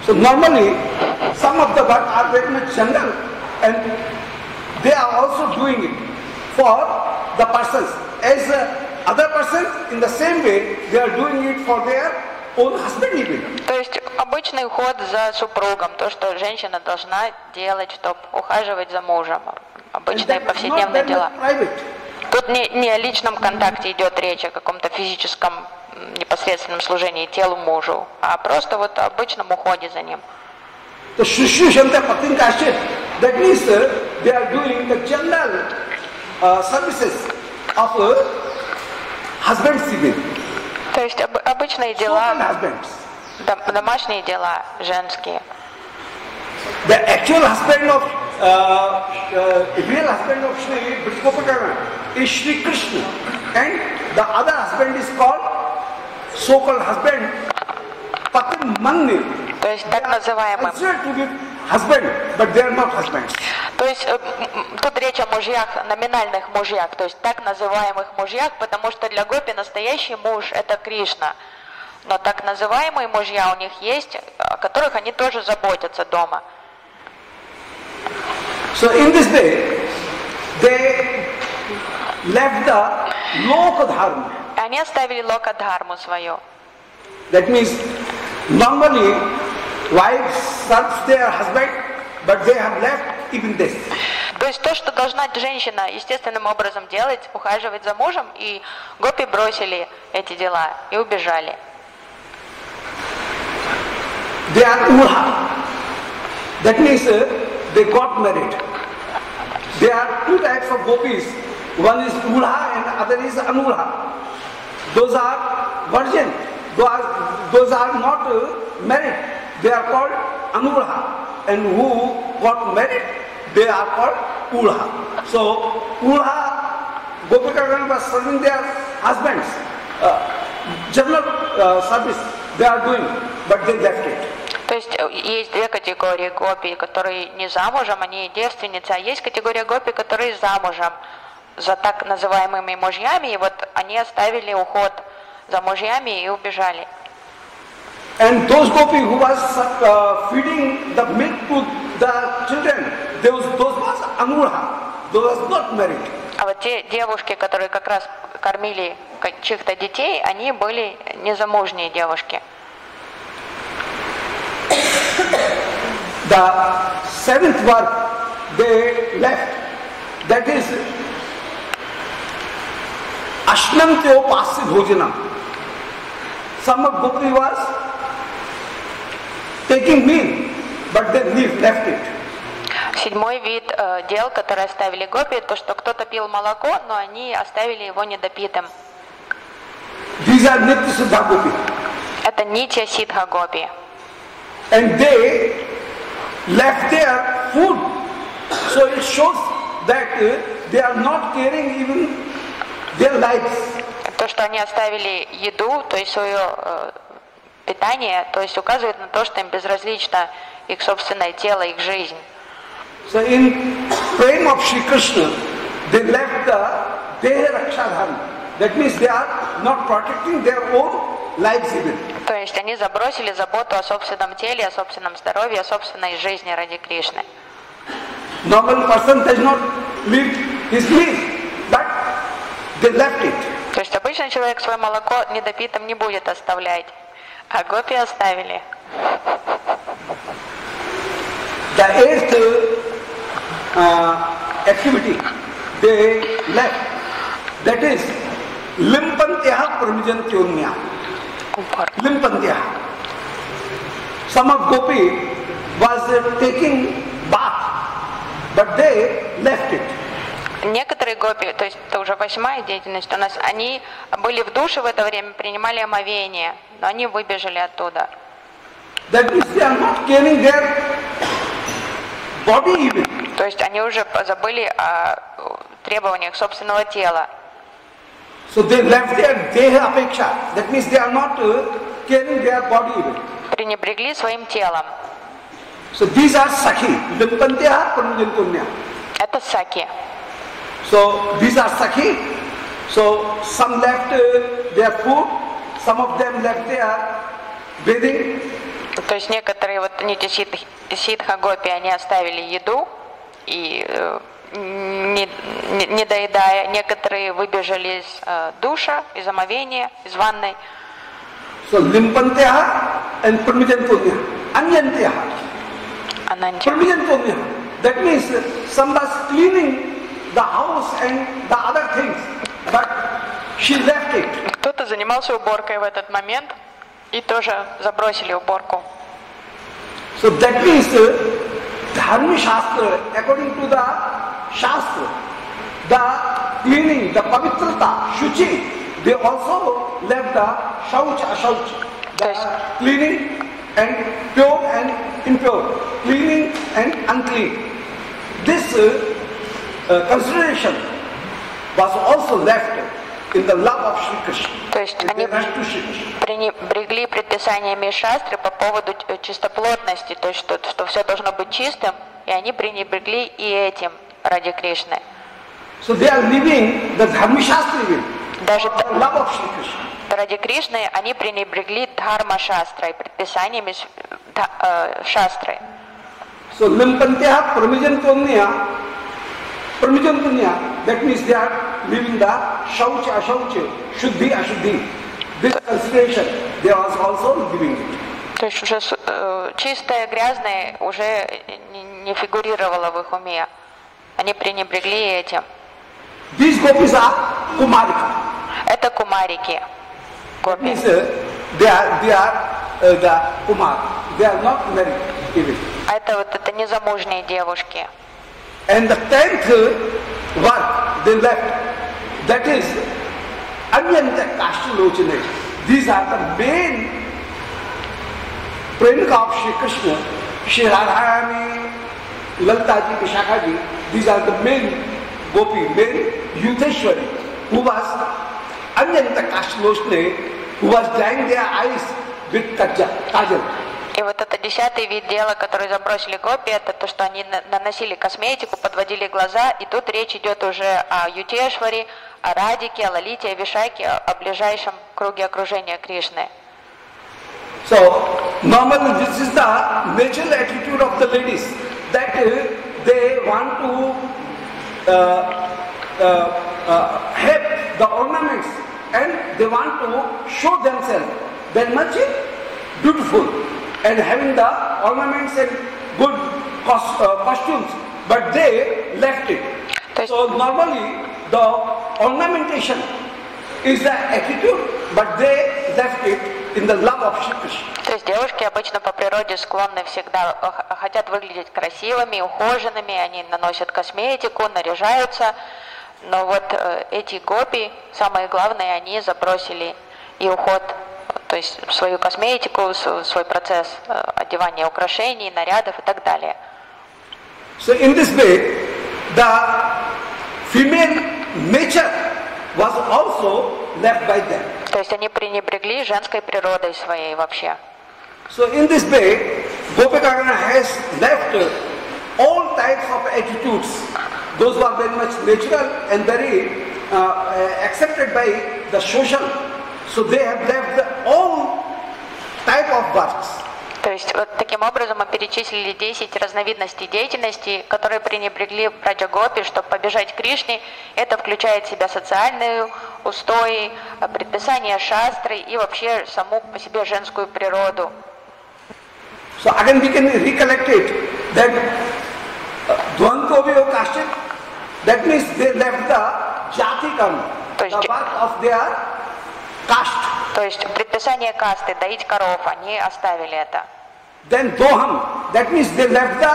C: So normally, some of the work are very much general, and they are also doing it for the persons. As uh, other persons, in the same way, they are doing it for their own husband even.
B: То есть обычный уход за супругом, то, что женщина должна делать, чтобы ухаживать за мужем, обычные повседневные дела. Тут не, не о личном контакте идет речь, о каком-то физическом непосредственном служении телу мужу, а просто вот о обычном уходе за ним.
C: The Shushrushanta Patinkashit, that means uh, they are doing the general uh, services of uh, husbands even.
B: То есть об, обычные дела,
C: dom,
B: домашние дела женские.
C: The actual husband of, uh, uh, real husband of Shri Brajgopala is Shri Krishna, and the other husband is called, so-called husband, Patin Manni.
B: То есть так называемым.
C: Husband, but they are not husbands.
B: То есть тут речь о мужьях, номинальных мужьях, то есть так называемых мужьях, потому что для гопи настоящий муж это Кришна. Но так называемые мужья у них есть, о которых они тоже заботятся дома.
C: So in this way, they left the Lokadharma.
B: Они оставили локадхарму свою.
C: That means normally wives serve their husband, but they have left even this.
B: То есть то, что должна женщина естественным образом делать, ухаживать за мужем, и гопи бросили эти дела и убежали.
C: They are Ulha. That means uh, they got married. There are two types of gopis. One is Ulha and other is Anulha. Those are virgin. Those are, those are not uh, married. They are called Anulha. And who got married, they are called Ulha. So Ulha, Gopika was serving their husbands. Uh, general uh, service they are doing, but they left it.
B: То есть есть две категории гопи, которые не замужем, они девственницы, а есть категория гопи, которые замужем за так называемыми мужьями, и вот они оставили уход за мужьями и убежали.
C: And those gopi who was uh, feeding the milk to the children, those those was Anulha, those was not married.
B: А вот те девушки, которые как раз кормили чьих-то детей, они были незамужние девушки.
C: The seventh work they left, that is Ashnantyo Pasi Bhojana. Some of Gopi was taking meal, but they left it.
B: Седьмой вид э, дел, которые оставили гопи, то, что кто-то пил молоко, но они оставили его недопитым.
C: These are Nitya Siddha Gopi.
B: Это Нитья Сидха Гопи.
C: And they left their food. So it shows that uh, they are not caring even their lives.
B: То, что они оставили еду, то есть свое э, питание, то есть указывает на то, что им безразлично их собственное тело, их жизнь.
C: So in frame of Shri Krishna, they left the Deha Raksha Dharma. That means they are not protecting their own lives even.
B: То есть они забросили заботу о собственном теле, о собственном здоровье, о собственной жизни ради Кришны.
C: Normal person does not leave his meal, but they left it.
B: То есть обычный человек свое молоко недопитым не будет оставлять, а гопи оставили.
C: The eighth uh, activity they left, that is Limpantyaha Pramijantyonya. Limpantyaha. Some of Gopi was uh, taking bath, but they left it.
B: Некоторые гопи, то есть это уже восьмая деятельность у нас, они были в душе в это время, принимали омовение, но они выбежали оттуда.
C: That means they are not caring their body even.
B: То есть они уже забыли о требованиях собственного тела.
C: So they left their deha apeksha. That means they are not uh, caring their body even.
B: Пренебрегли своим телом.
C: So these are sakhi. Limpantyaha Pramijantyonya.
B: Это саки.
C: So these are sakhi. So some left uh, their food, some of them left their bathing.
B: То есть некоторые вот нити ситх- ситха гопи, они оставили еду и э, не, не, не доедая, некоторые выбежали из э, душа, из омовения, из ванной.
C: So limpanteha and pramijantonya, anyanteha.
B: Ананти.
C: Pramijantonya. That means uh, somebody cleaning the house and the other things, but she left it.
B: Кто-то занимался уборкой в этот момент и тоже забросили уборку.
C: So that means uh, Dharma Shastra, according to the Shastra, the cleaning, the pavitrata, shuchi, they also left the shauch, ashauch, the cleaning and pure and impure, cleaning and unclean. This uh, uh, consideration was also left in the love of Shri Krishna.
B: То есть они пренебрегли предписаниями шастры по поводу чистоплотности, то есть что, что все должно быть чистым, и они пренебрегли и этим ради Кришны.
C: So they are living the Dharma Shastra way,
B: Даже
C: love of Shri Krishna.
B: ради Кришны они пренебрегли дхарма шастрой, предписаниями э, шастры.
C: So limpanteha pramijantonya, pramijantonya, that means they are living the shaucha, ashaucha, shuddhi, ashuddhi. This consideration they are also living it.
B: То есть уже э, чистое, грязное уже не, не фигурировало в их уме. Они пренебрегли этим.
C: These gopis are kumarika.
B: Это кумарики. Гопи.
C: Means uh, they are they are uh, the kumar. They are not married even.
B: А это вот это незамужние девушки.
C: And the tenth work they left, that is Anyanta Kashalochane. These are the main Premika of Shri Krishna, Shri Radharani, Laltaji, Vishakhaji. These are the main Gopi, main Yudheshwari, who was Anyanta Kashalochane, who was dyeing their eyes with kajal.
B: И вот это десятый вид дела, который забросили гопи, это то, что они наносили косметику, подводили глаза, и тут речь идет уже о Ютешваре, о Радике, о Лалите, о Вишаке, о ближайшем круге окружения Кришны.
C: So, normally this is the natural attitude of the ladies, that uh, they want to uh, uh, uh, have the ornaments and they want to show themselves that much beautiful and having the ornaments and good cost, uh, costumes, but they left it. So normally the ornamentation is the attitude, but they left it in the love of Shri Krishna.
B: То есть девушки обычно по природе склонны всегда, хотят выглядеть красивыми, ухоженными, они наносят косметику, наряжаются, но вот э, эти гопи, самое главное, они забросили и уход, то есть свою косметику, свой процесс э, одевания украшений, нарядов и так далее.
C: So in this way, the female nature was also left by them.
B: То есть они пренебрегли женской природой своей вообще.
C: So in this way, Gopikagana has left all types of attitudes. Those were very much natural and very uh, accepted by the social. So they have left all type of works.
B: То есть вот таким образом мы перечислили десять разновидностей деятельности, которые пренебрегли браджа гопи, чтобы побежать к Кришне. Это включает в себя социальные устои, предписания шастры и вообще саму по себе женскую природу.
C: So again we can recollect it that Dvantoviyo Kashit, that means they left the jati karma, the work of their caste.
B: То есть предписание касты, доить коров, они оставили это.
C: Then Doham, that means they left the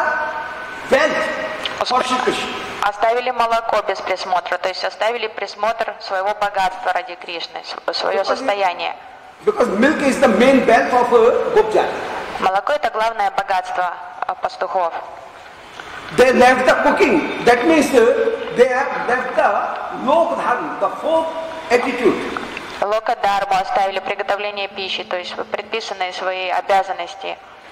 C: wealth for Shri Krishna.
B: Оставили молоко без присмотра, то есть оставили присмотр своего богатства ради Кришны, свое состояние.
C: Because milk is the main wealth of uh, Gopjat.
B: Молоко это главное богатство пастухов.
C: They left the cooking, that means uh, they have left the Lokdharma, the fourth attitude.
B: Локадарму оставили приготовление пищи, то есть предписанные свои обязанности.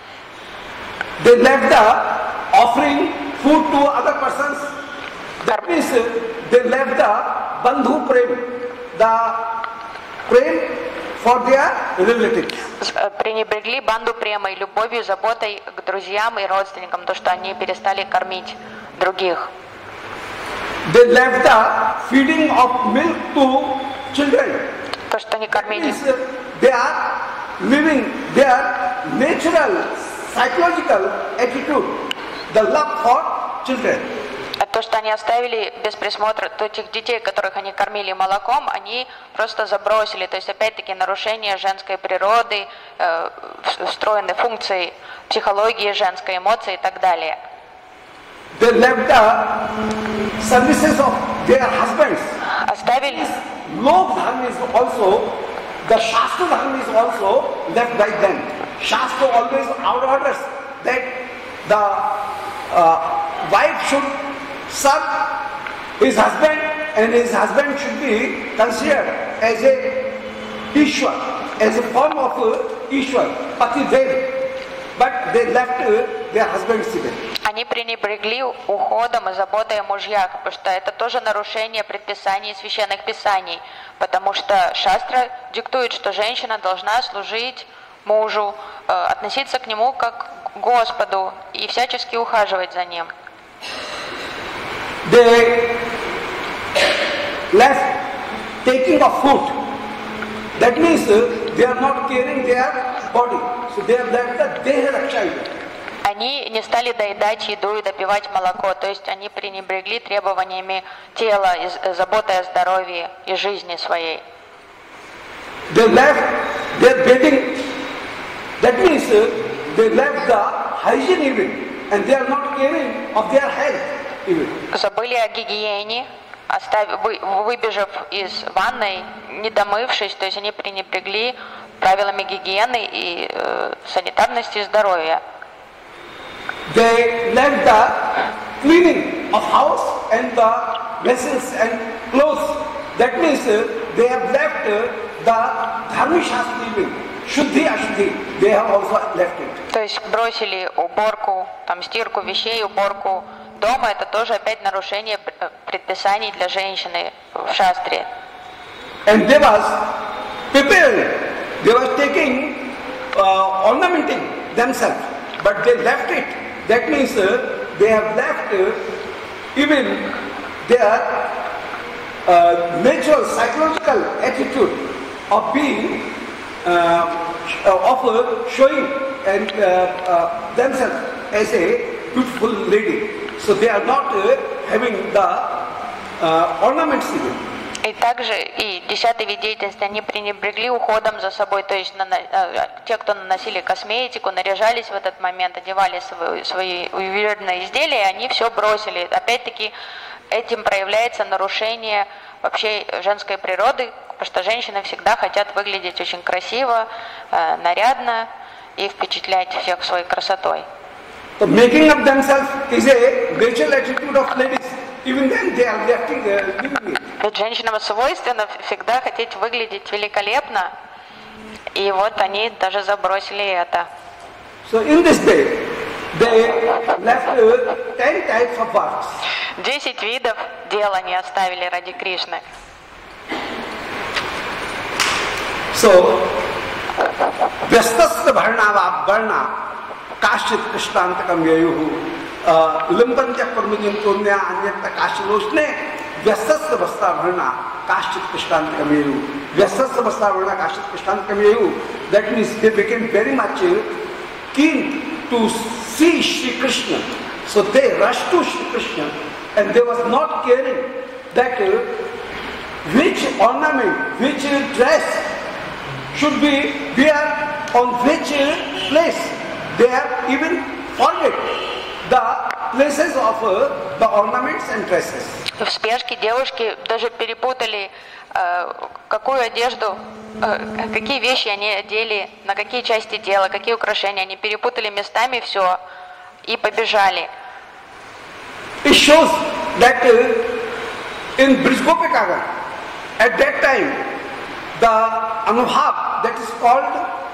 C: They left the offering food to other persons. That means they left the bandhu prem, the prem for their relatives.
B: Пренебрегли банду премой, любовью, заботой к друзьям и родственникам, то, что они перестали кормить других.
C: They left the feeding of milk to children.
B: То, что они кормили.
C: They are living their natural, psychological attitude, the love for children.
B: А то, что они оставили без присмотра тех детей, которых они кормили молоком, они просто забросили. То есть, опять-таки, нарушение женской природы, э, встроенной функции психологии женской, эмоций и так далее.
C: They left the services of their husbands.
B: Оставили.
C: Lok dharma is also, the Shastra dharma is also left by them. Shastra always orders that the uh, wife should serve his husband and his husband should be considered as a Ishwar, as a form of Ishwar, Pati Dev. But they left their husbands today.
B: Они пренебрегли уходом и заботой о мужьях, потому что это тоже нарушение предписаний священных писаний, потому что шастра диктует, что женщина должна служить мужу, относиться к нему как к Господу и всячески ухаживать за ним.
C: They left taking of food. That means they are not caring their body. So they have left the deha raksha.
B: Они не стали доедать еду и допивать молоко, то есть они пренебрегли требованиями тела, заботой о здоровье и жизни своей.
C: They left their bathing. That means they left the hygiene even, and they are not caring of their health even.
B: Забыли о гигиене, оставив, вы, выбежав из ванной, не домывшись, то есть они пренебрегли правилами гигиены и э, санитарности и здоровья.
C: They left the cleaning of house and the vessels and clothes. That means uh, they have left uh, the dharma shastra even. Shuddhi ashuddhi. They have also left it.
B: То есть бросили уборку, там стирку вещей, уборку дома. Это тоже опять нарушение предписаний для женщины в шастре.
C: And they was preparing. They was taking uh, ornamenting themselves, but they left it. That means uh, they have left uh, even their uh, natural psychological attitude of being uh, of uh, showing and uh, uh, themselves as a beautiful lady. So they are not uh, having the uh, ornaments even.
B: И также и десятый вид деятельности, они пренебрегли уходом за собой, то есть на, э, те, кто наносили косметику, наряжались в этот момент, одевали свои, свои ювелирные изделия, они все бросили. Опять-таки этим проявляется нарушение вообще женской природы, потому что женщины всегда хотят выглядеть очень красиво, э, нарядно и впечатлять всех своей красотой.
C: So making up themselves is a natural attitude of ladies. Even then they are lefting, they are giving it.
B: Ведь женщинам свойственно всегда хотеть выглядеть великолепно, и вот они даже забросили это.
C: So in this way, they left uh, ten types of works.
B: Десять видов дел они оставили ради Кришны.
C: So, vyastasya bharnava varna kashit krishtantakam yayuhu limbantya parmajin punya anyata kashiloshne vyastasya vasta bharna kashit krishtantakam yayuhu vyastasya vasta bharna kashit krishtantakam yayuhu. That means they became very much keen to see Shri Krishna. So they rushed to Shri Krishna and they was not caring that uh, which ornament, which dress should be wear on which place. They have even forget the places of uh, the ornaments and dresses.
B: В спешке девушки даже перепутали, э, какую одежду, э, какие вещи они одели, на какие части тела, какие украшения. Они перепутали местами все и побежали.
C: It shows that uh, in Brijgopikagar, at that time, the anubhav that is called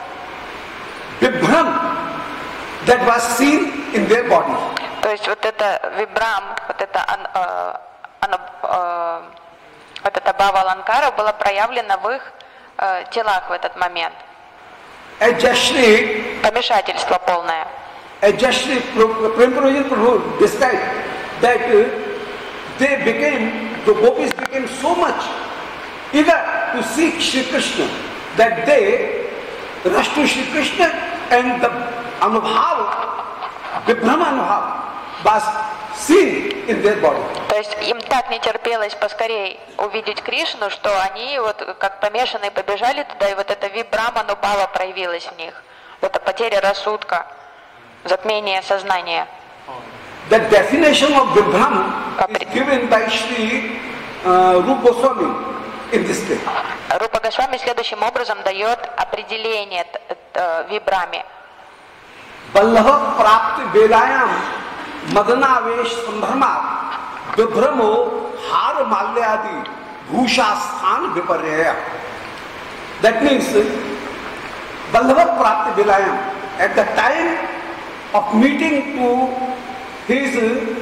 C: vibram that was seen in their body.
B: То есть вот это вибрам, вот это ан, э, ан, э, вот это бава аланкара было проявлено в их э, телах в этот момент.
C: Ajashri,
B: Помешательство полное.
C: Ajashri Prem Prabhu described that uh, they became, the gopis became so much eager to seek Shri Krishna that they rushed to Shri Krishna and the Anubhav, the Brahma Anubhav was seen in their body.
B: То есть им так не терпелось поскорее увидеть Кришну, что они вот как помешанные побежали туда, и вот эта вибрама-нубхава проявилась в них. Это потеря рассудка, затмение сознания.
C: The definition of Vibram is given by Shri uh, Rupa Goswami in this way.
B: Рупа Госвами следующим образом дает определение вибраме.
C: Ballabha prapti velayam madanavesh sambharma vibhramo har malyadi bhusha sthan viparya. That means Ballabha prapti velayam, at the time of meeting to his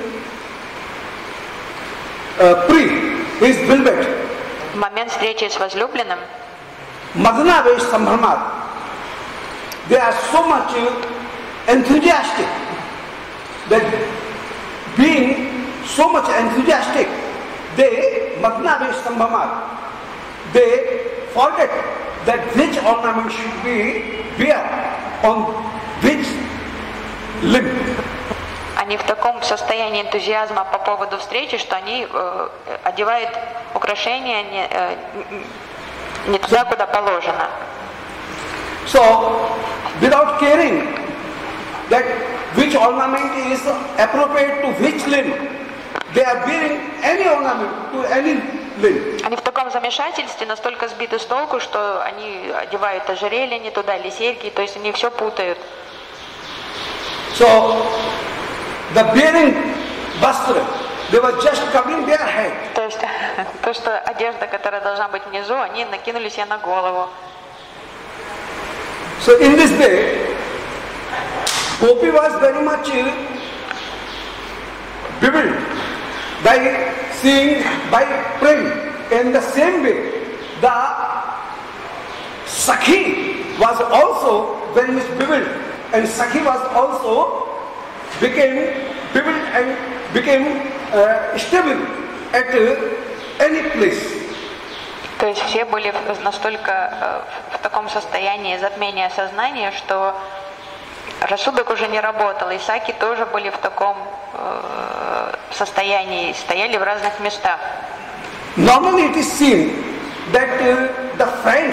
C: uh, pri, his beloved,
B: В момент встречи с возлюбленным
C: Madanavesh Sambharmat, they are so much enthusiastic that being so much enthusiastic, they, Madanavesh Sambharmat, they forget that which ornament should be wear on which limb.
B: Они в таком состоянии энтузиазма по поводу встречи, что они э, одевают украшения не, э, не туда, куда положено.
C: So, without caring that which ornament is appropriate to which limb, they are wearing any ornament to any limb.
B: Они в таком замешательстве настолько сбиты с толку, что они одевают ожерелье не туда или серьги, то есть они все путают.
C: So, the bearing vastra, they were just covering their head.
B: То есть то, что одежда, которая должна быть внизу, они накинули себе на голову.
C: So in this way, Gopi was very much bewildered by seeing, by praying. In the same way, the Sakhi was also very much bewildered, and Sakhi was also became bewildered and became uh, stable at uh, any place.
B: То есть все были настолько э, в таком состоянии затмения сознания, что рассудок уже не работал, и саки тоже были в таком э, состоянии, стояли в разных местах.
C: Normally it is seen that uh, the friends,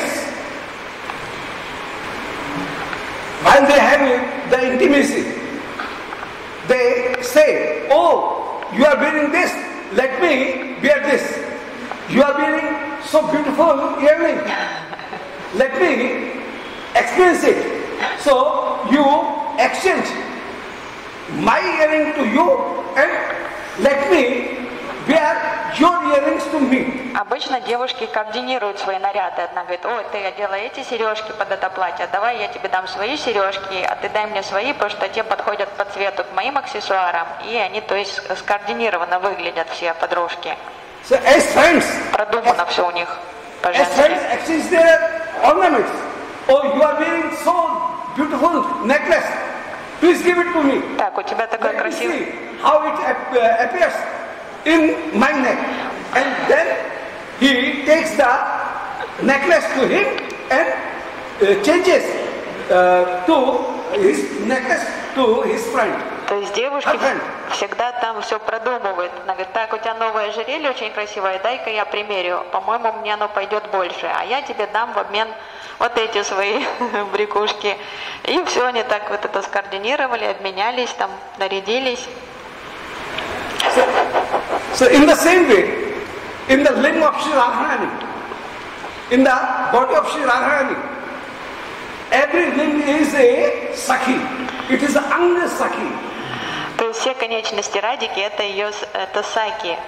C: while they have the intimacy, they say, oh, you are wearing this, let me wear this. You are wearing so beautiful earring, let me experience it. So you exchange my earring to you and let me wear your earrings to me.
B: Обычно девушки координируют свои наряды. Одна говорит, ой, ты одела эти сережки под это платье, давай я тебе дам свои сережки, а ты дай мне свои, потому что те подходят по цвету к моим аксессуарам. И они, то есть, скоординированно выглядят все подружки.
C: So as friends,
B: Продумано все у них
C: as
B: по-женски.
C: friends exchange their ornaments. Oh, you are wearing so beautiful necklace. Please give it to me.
B: Так, у тебя такой
C: Let me
B: красивый.
C: see how it ap- uh, appears in my neck. And then he takes the necklace to him and uh, changes uh, to his necklace to his friend.
B: То есть девушки всегда там все продумывают. Она говорит, так, у тебя новое ожерелье очень красивое, дай-ка я примерю. По-моему, мне оно пойдет больше. А я тебе дам в обмен вот эти свои брякушки. И все, они так вот это скоординировали, обменялись, там, нарядились.
C: So, so in the same way, in the limb of Sri Radharani, in the body of Sri Radharani, every limb is a Sakhi. It is an Anga Sakhi.
B: То есть все конечности Радики это ее, это саки.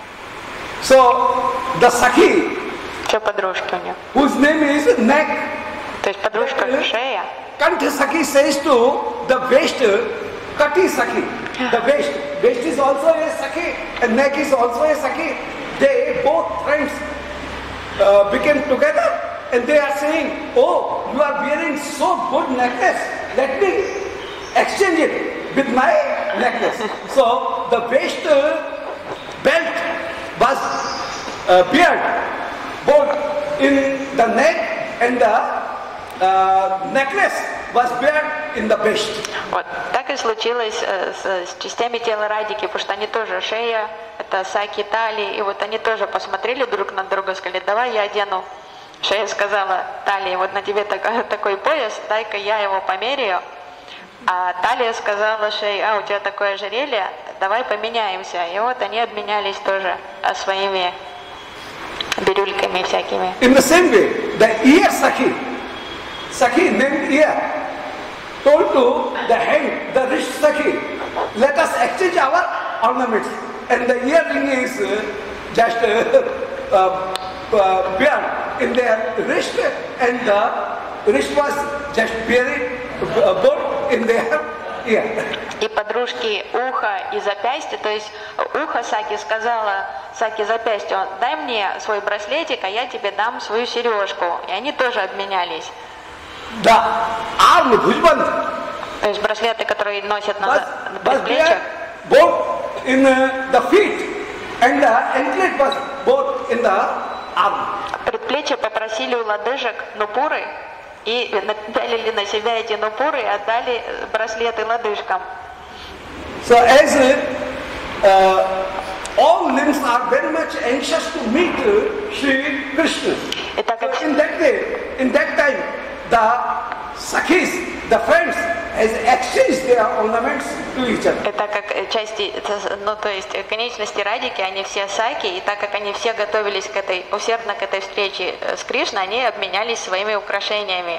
C: So the Sakhi,
B: Все подружки у нее.
C: whose name is neck,
B: То есть подружка шея.
C: Kanthi Sakhi says to the waist, Kati Sakhi. The waist, waist is also a Sakhi, and neck is also a Sakhi. They both friends uh, became together and they are saying, oh, you are wearing so good necklace, let me exchange it with my necklace. So the waist belt was uh, beard, both in the neck and the uh, necklace was beard in the waist.
B: Вот так и случилось э, с, с частями тела Радики, потому что они тоже шея, это Саки, талии, и вот они тоже посмотрели друг на друга, сказали, давай я одену. Шея сказала талии, вот на тебе такой, такой пояс, дай-ка я его померяю. А талия сказала шее, а у тебя такое ожерелье, давай поменяемся. И вот они обменялись тоже своими бирюльками всякими.
C: In the same way, the ear Sakhi, Sakhi named ear, told to the hand, the wrist Sakhi, let us exchange our ornaments. And the earring is uh, just uh, uh, uh, beard in their wrist, and the wrist was just buried, uh, both in their ear.
B: И подружки ухо и запястье, то есть ухо Саки сказала Саки запястью, дай мне свой браслетик, а я тебе дам свою сережку. И они тоже обменялись.
C: The arm, Bhujband,
B: то есть браслеты, которые носят на, на предплечьях.
C: Both in uh, the feet and the anklet was both in the arm.
B: Предплечья попросили у лодыжек нупуры и напялили на себя эти нупуры и отдали браслеты лодыжкам.
C: So as uh, all limbs are very much anxious to meet uh, Shri Krishna. So in that way, in that time, the Sakhis, the friends, has exchanged their ornaments to each other.
B: Это как части, ну то есть конечности Радики, они все Саки, и так как они все готовились к этой, усердно к этой встрече с Кришной, они обменялись своими украшениями.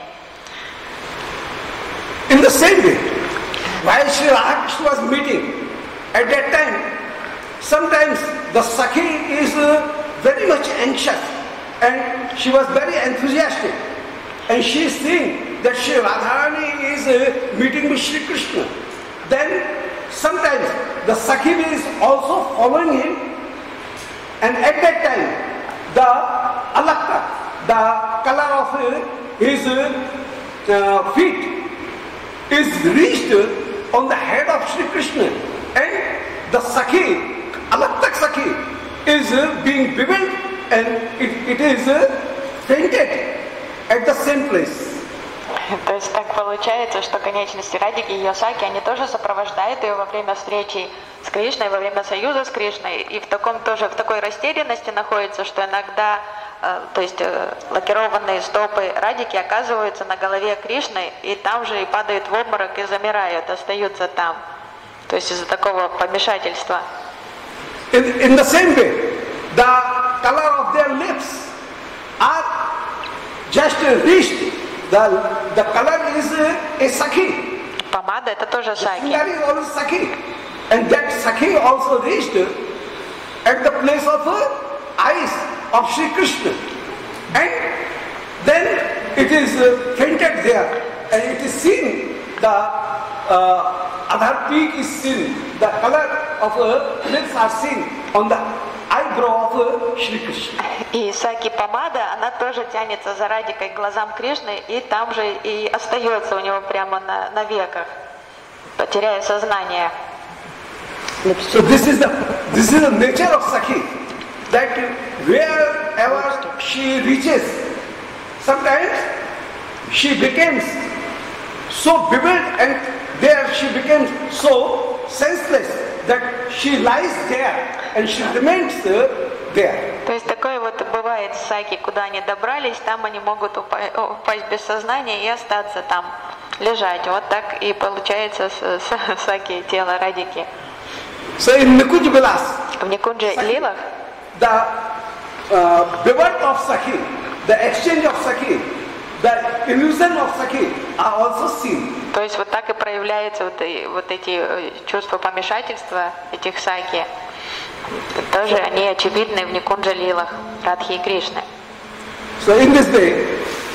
C: In the same way, while Shri Radhakrishna was meeting, at that time, sometimes the Sakhi is uh, very much anxious, and she was very enthusiastic, and she is seeing that Shri Radharani is uh, meeting with Shri Krishna. Then sometimes the Sakhi is also following him, and at that time the alakta, the color of uh, his uh, uh, feet is reached on the head of Shri Krishna, and the Sakhi, alakta Sakhi, is uh, being bewildered, and it, it is uh, fainted at the same place.
B: То есть так получается, что конечности Радики и ее Саки, они тоже сопровождают ее во время встречи с Кришной, во время союза с Кришной, и в таком тоже в такой растерянности находится, что иногда, э, то есть э, лакированные стопы Радики оказываются на голове Кришны, и там же и падают в обморок и замирают, остаются там. То есть из-за такого помешательства.
C: In, in the same way, the color of their lips are just reached. The, the color is a, a Sakhi.
B: Помада это тоже Саки.
C: That is also Sakhi. And that Sakhi also reached at the place of the eyes of Shri Krishna. And then it is uh, fainted there. And it is seen, the uh, other peak is seen. The color of the lips are seen on the eyebrow of Shri Krishna.
B: И Саки помада, она тоже тянется за Радикой к глазам Кришны, и там же и остается у него прямо на, на веках, потеряя сознание.
C: So this is the this is the nature of Sakhi, that wherever she reaches, sometimes she becomes so bewildered, and there she becomes so senseless that she lies there and she remains there.
B: То есть такое вот бывает с Саки, куда они добрались, там они могут упасть, упасть без сознания и остаться там, лежать. Вот так и получается с, с Саки, тело Радики.
C: So in Nikunj Vilas,
B: в Никунджи Лилах,
C: the uh, birth of Sakhi, the exchange of Sakhi, the illusion of Sakhi are also seen.
B: То есть вот так и проявляются вот, и, вот эти чувства помешательства этих Саки. Тоже они очевидны в Никунджа Лилах Радхи и Кришны.
C: So in this way,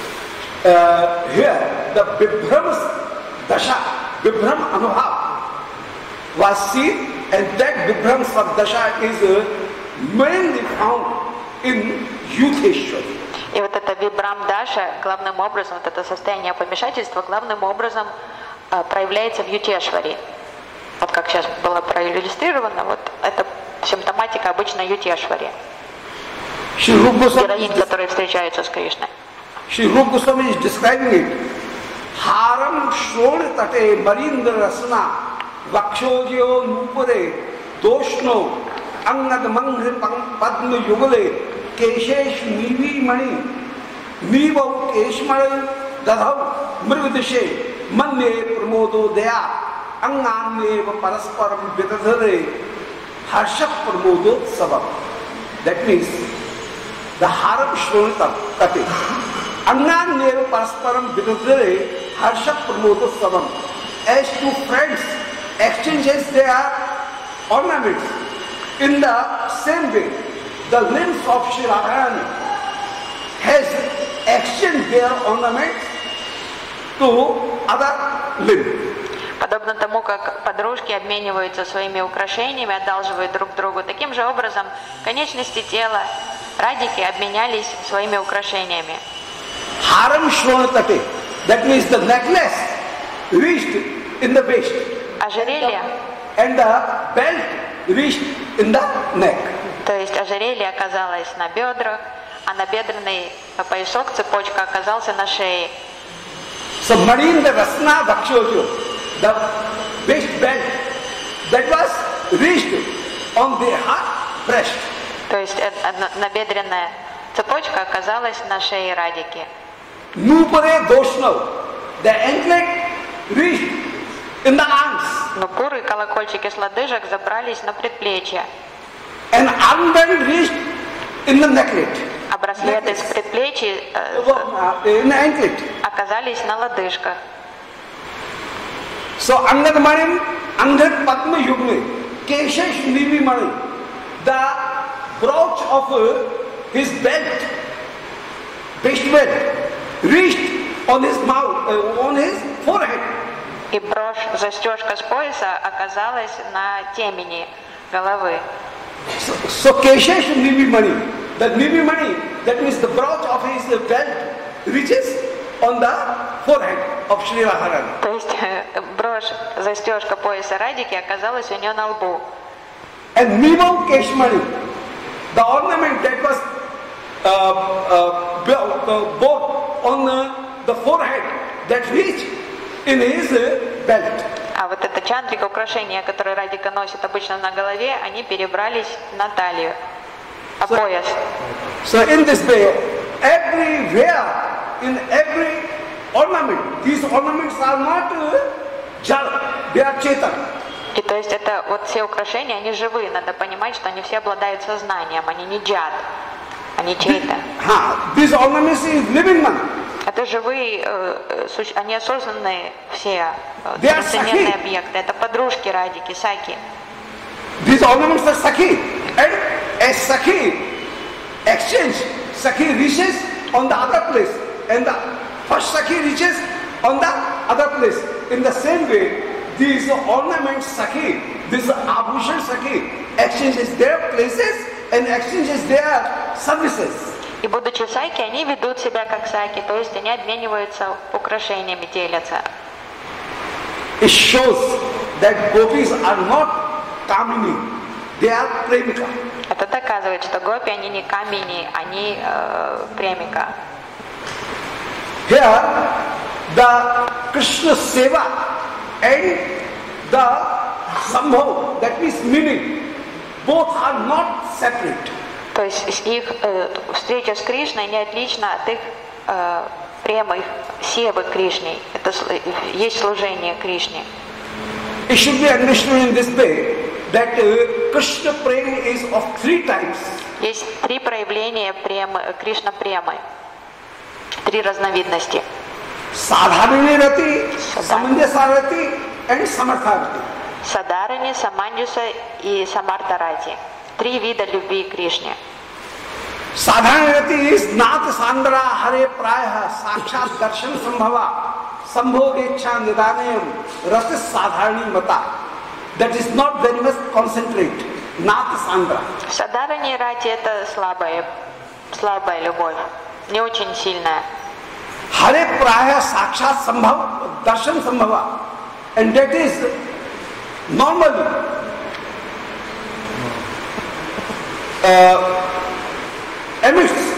C: uh, here the Vibhram Dasha, Vibhram Anubhav was seen, and that Vibhram Dasha is uh, mainly found in Yudheshwari.
B: И вот эта вибрам даша главным образом, вот это состояние помешательства главным образом э, проявляется в ютешваре. Вот как сейчас было проиллюстрировано, вот это симптоматика обычно ютешваре. Героинь, которые встречаются с Кришной.
C: Shri Rupa Goswami is describing it. Haram shone tate marindra rasana vakshojyo nupare doshno angad mangre padma yugale keshesh nivi mani nivav keshmara dadhav mrvidishe manne pramodo daya anganne parasparam vidadhare harshak pramodo sabab. That means the haram shone tate Angan neva parasparam vidadhare harshak pramodo sabam. As two friends exchanges their ornaments in the same way, the limbs of Shri Radharani has exchanged their ornaments to other limb.
B: Подобно тому, как подружки обмениваются своими украшениями, одалживают друг другу, таким же образом конечности тела Радики обменялись своими украшениями.
C: Haram shronatate, that means the necklace reached in the waist.
B: Ожерелье.
C: And the belt reached in the neck.
B: То есть ожерелье оказалось на бедрах, а набедренный поясок, цепочка оказался на шее.
C: So Marinda Rasna Vakshojo, the waist belt that was reached on the heart breast.
B: То есть набедренная цепочка оказалась на шее Радики.
C: Nupare Doshno, the anklet reached in the arms.
B: Нупуры и колокольчики с лодыжек забрались на предплечье.
C: And armband reached in the necklet.
B: А браслеты с предплечья
C: э,
B: оказались на лодыжках.
C: So Angad Manim, Angad Padma Yugne, Keshesh Nivi Mani, the brooch of uh, his belt, waist belt, reached on his mouth, uh, on his forehead.
B: И брошь, застежка с пояса оказалась на темени головы.
C: So, so Keshesh Nivi Mani, the Nivi Mani, that means the brooch of his belt, reaches on the forehead of Shri Radharani.
B: То есть брошь, застежка пояса Радики оказалась у нее на лбу.
C: And Nivav Keshmani, the ornament that was uh, uh, both on uh, the forehead, that reached in his uh, belt.
B: А вот это чандрика, украшения, которые Радика носит обычно на голове, они перебрались на талию, а
C: so,
B: пояс.
C: So in this way, everywhere, in every ornament, these ornaments are not uh, jal, they are chetan.
B: И то есть это вот все украшения, они живые, надо понимать, что они все обладают сознанием, они не джад, они чей-то.
C: These ornaments is living man.
B: Это живые, э, они осознанные все э, трансцендентные объекты, это подружки Радики, Саки.
C: These ornaments are Sakhi, and as Sakhi exchange, Sakhi reaches on the other place, and the first Sakhi reaches on the other place. In the same way, these ornaments Sakhi, these Abhushan Sakhi, exchanges their places and exchanges their services.
B: И будучи Саки, они ведут себя как Саки, то есть они обмениваются украшениями, делятся.
C: It shows that gopis are not kamini, they are premika.
B: Это доказывает, что гопи, они не камини, они э, премика.
C: Here, the Krishna Seva and the Sambhav, that means meaning, both are not separate.
B: То есть их э, встреча с Кришной не отлична от их э, премы, севы Кришне. Это есть служение Кришне.
C: It should be understood in this way that uh, Krishna prema is of three types.
B: Есть три проявления премы, Кришна премы, три разновидности.
C: Sadharani rati, samanjasa rati, and samartha rati.
B: Садарани, Саманджуса и Самартарати. Три вида любви к Кришне.
C: Sadharani rati is nat sandra hare praya sakshat darshan sambhava sambhogecha nidanayam rati sadharani mata. That is not very much concentrate. Nat sandra.
B: Садарани рати это слабая, слабая любовь. не очень сильная.
C: Hare praya sakshat sambhav, darshan sambhava. And that is normally uh, emits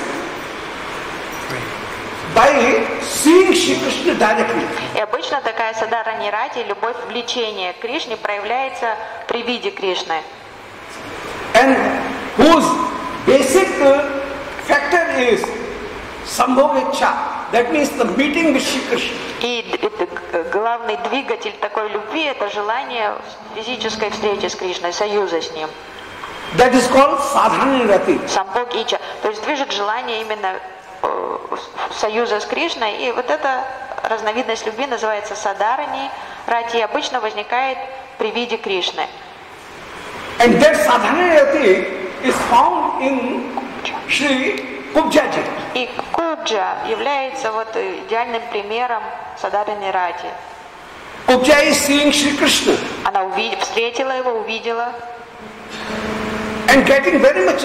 C: by seeing Shri Krishna directly.
B: И обычно такая садарани рати, любовь, влечение к Кришне проявляется при виде Кришны.
C: And whose basic uh, factor is sambhogecha. That means the meeting with Shri Krishna.
B: И главный двигатель такой любви — это желание физической встречи с Кришной, союза с Ним.
C: That is called sadhana rati.
B: Самбхог-ича. То есть движет желание именно э, союза с Кришной. И вот эта разновидность любви называется садарани рати, и обычно возникает при виде Кришны.
C: And that sadhana rati is found in Shri Kubjaji.
B: И Кубджа является вот идеальным примером садарани рати.
C: Kubja is seeing Shri Krishna
B: Она увид... встретила его, увидела.
C: and getting very much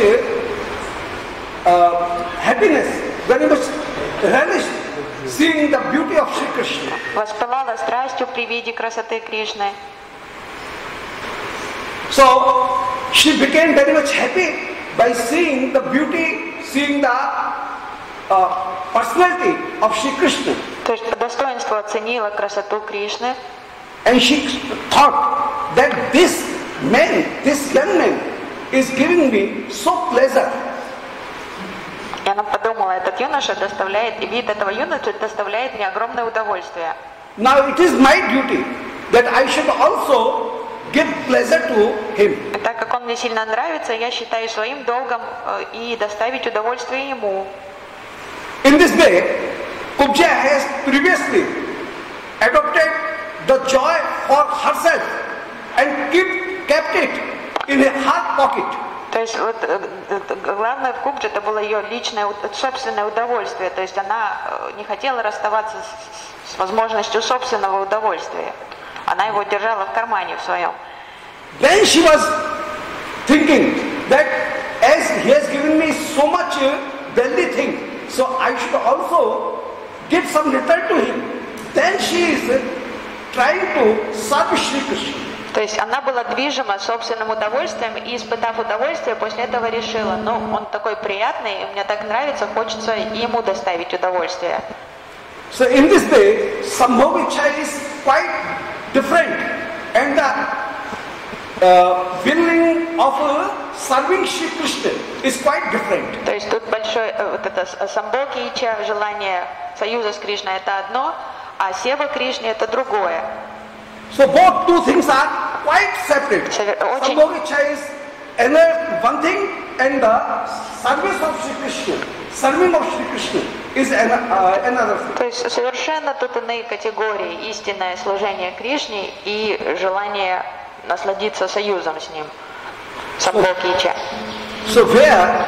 C: uh, happiness, very much relish seeing the beauty of Shri Krishna.
B: Воспылала страстью при виде красоты Кришны.
C: So she became very much happy by seeing the beauty, seeing the uh, personality of Shri Krishna.
B: То есть по достоинству оценила красоту Кришны.
C: And she thought that this man, this young man is giving me so pleasure.
B: И она подумала, этот юноша доставляет, и вид этого юноши доставляет мне огромное удовольствие.
C: Now it is my duty that I should also give pleasure to him.
B: И так как он мне сильно нравится, я считаю своим долгом э, и доставить удовольствие ему.
C: In this way, Kubja has previously adopted the joy for herself and keep, kept it in her heart pocket.
B: То есть вот, э, э, главное в Кубдже это было ее личное, собственное удовольствие. То есть она э, не хотела расставаться с, с возможностью собственного удовольствия. Она его держала в кармане в своем.
C: Then she was thinking that as he has given me so much uh, wealthy thing, so I should also give some return to him. Then she is uh, trying to serve Shri Krishna.
B: То есть она была движима собственным удовольствием и, испытав удовольствие, после этого решила, ну, он такой приятный, и мне так нравится, хочется ему доставить удовольствие.
C: So in this way, Sambhogicha is quite different, and the uh, willing of uh, serving Shri Krishna is quite different.
B: То есть тут большое, вот это самбхоги-ича, желание союза с Кришной, это одно, а сева Кришне это другое.
C: So both two things are quite separate.
B: Очень-
C: Sambhogicha is another one thing, and the service of Shri Krishna, serving of Shri Krishna is an, uh, another thing.
B: То есть совершенно тут иные категории: истинное служение Кришне и желание насладиться союзом с Ним. Самбхоги-ича.
C: So where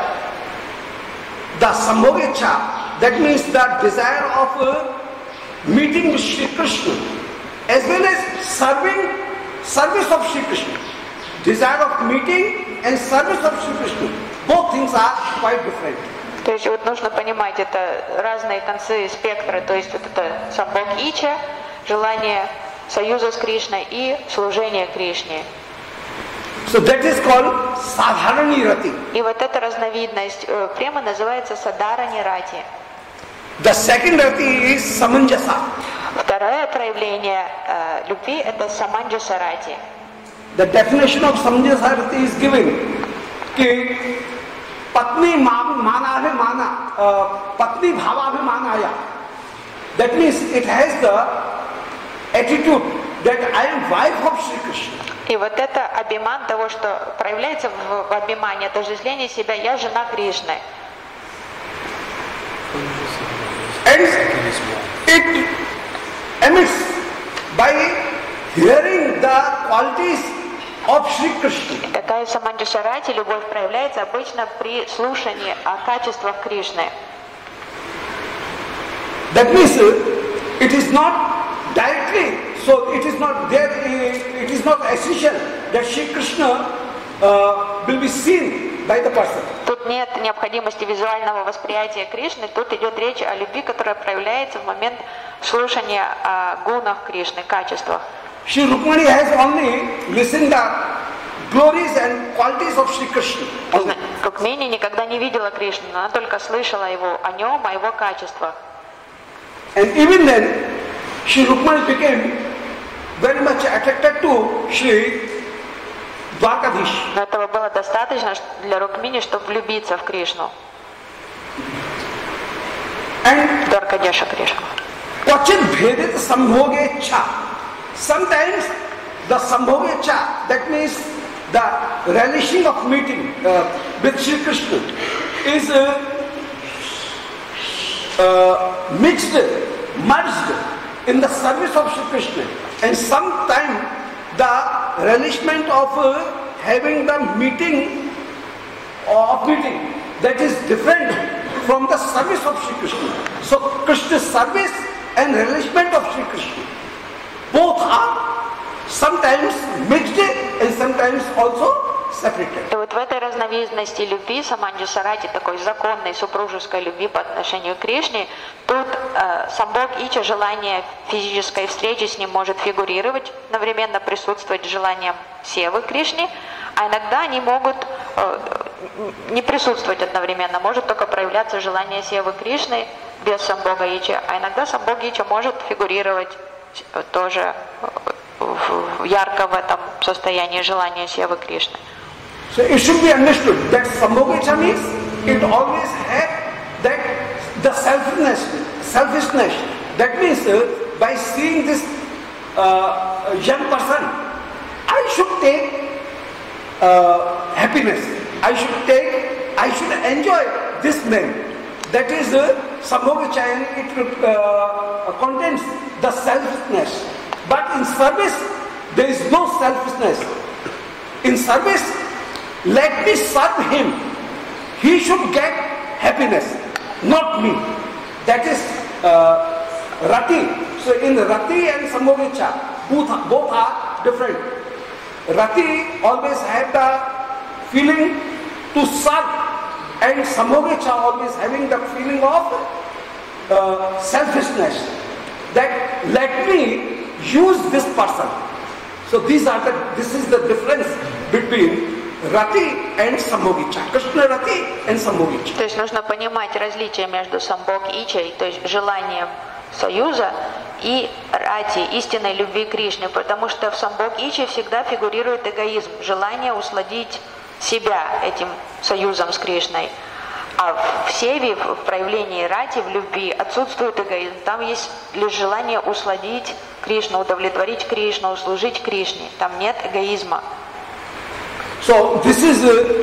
C: the Sambhogicha, that means the desire of uh, meeting with Shri Krishna, as well as serving, service of Shri Krishna, desire of meeting and service of Shri Krishna, both things are quite different.
B: То есть вот нужно понимать, это разные концы спектра, то есть вот это самбхог-ича, желание союза с Кришной и служение Кришне.
C: So that is called sadharani rati.
B: И вот эта разновидность э, према называется садарани рати.
C: The second rati is samanjasa.
B: Второе проявление э, любви это саманджаса рати.
C: The definition of samanjasa rati is given कि पत्नी मानाभिमाना पत्नी भावाभिमानाया. That means it has the attitude that I am wife of Shri Krishna.
B: И вот это абиман того, что проявляется в, в абимане, отождествление себя, я жена Кришны.
C: And it emits by hearing the qualities of Shri Krishna.
B: Такая саманджаса рати, любовь проявляется обычно при слушании о качествах Кришны.
C: That means it is not directly, so it is not there, it is not essential that Shri Krishna uh, will be seen by the person.
B: Тут нет необходимости визуального восприятия Кришны, тут идет речь о любви, которая проявляется в момент слушания о гунах Кришны, качествах.
C: Shri Rukmani has only listened the glories and qualities of Shri Krishna.
B: Рукмини никогда не видела Кришну, но она только слышала его, о нем, о его качествах.
C: And even then, Shri Rukmani became very much attracted to Shri Dwarkadish.
B: Но этого было достаточно для Рукмини, чтобы влюбиться в Кришну.
C: And
B: Дваркадеша Кришну.
C: Kvachit bhedet sambhoge cha. Sometimes the sambhoge cha, that means the relishing of meeting uh, with Shri Krishna is uh, uh, mixed, merged in the service of Shri Krishna. And sometimes the relishment of uh, having the meeting of meeting that is different from the service of Shri Krishna. So Krishna's service and relishment of Shri Krishna both are sometimes mixed and sometimes also separated.
B: И вот в этой разновидности любви, Саманджи Сарати, такой законной супружеской любви по отношению к Кришне, тут э, Самбог Ича, желание физической встречи с ним может фигурировать, одновременно присутствовать желанием севы Кришне, а иногда они могут э, не присутствовать одновременно, может только проявляться желание севы Кришны без Самбога Ича, а иногда Самбог Ича может фигурировать тоже ярко в этом состоянии желания севы Кришны.
C: So it should be understood that Sambhoga means it always has that the selfishness, selfishness. That means uh, by seeing this uh, young person, I should take uh, happiness. I should take, I should enjoy this man. That is uh, Sambhoga and it uh, contains the selfishness. But in service, there is no selfishness. In service, let me serve him. He should get happiness, not me. That is uh, Rati. So in Rati and Sambhogicha, both, both are different. Rati always had the feeling to serve, and Sambhogicha always having the feeling of uh, selfishness. That let me use this person. So these are the, this is the difference between Rati and Sambhogicha. Krishna Rati and Sambhogicha.
B: То есть нужно понимать различие между Самбог Ичей, то есть желанием союза, и Рати, истинной любви к Кришне, потому что в Самбог Иче всегда фигурирует эгоизм, желание усладить себя этим союзом с Кришной. А в севе, в проявлении Рати, в любви, отсутствует эгоизм. Там есть лишь желание усладить Кришну, удовлетворить Кришну, услужить Кришне. Там нет эгоизма.
C: So this is uh,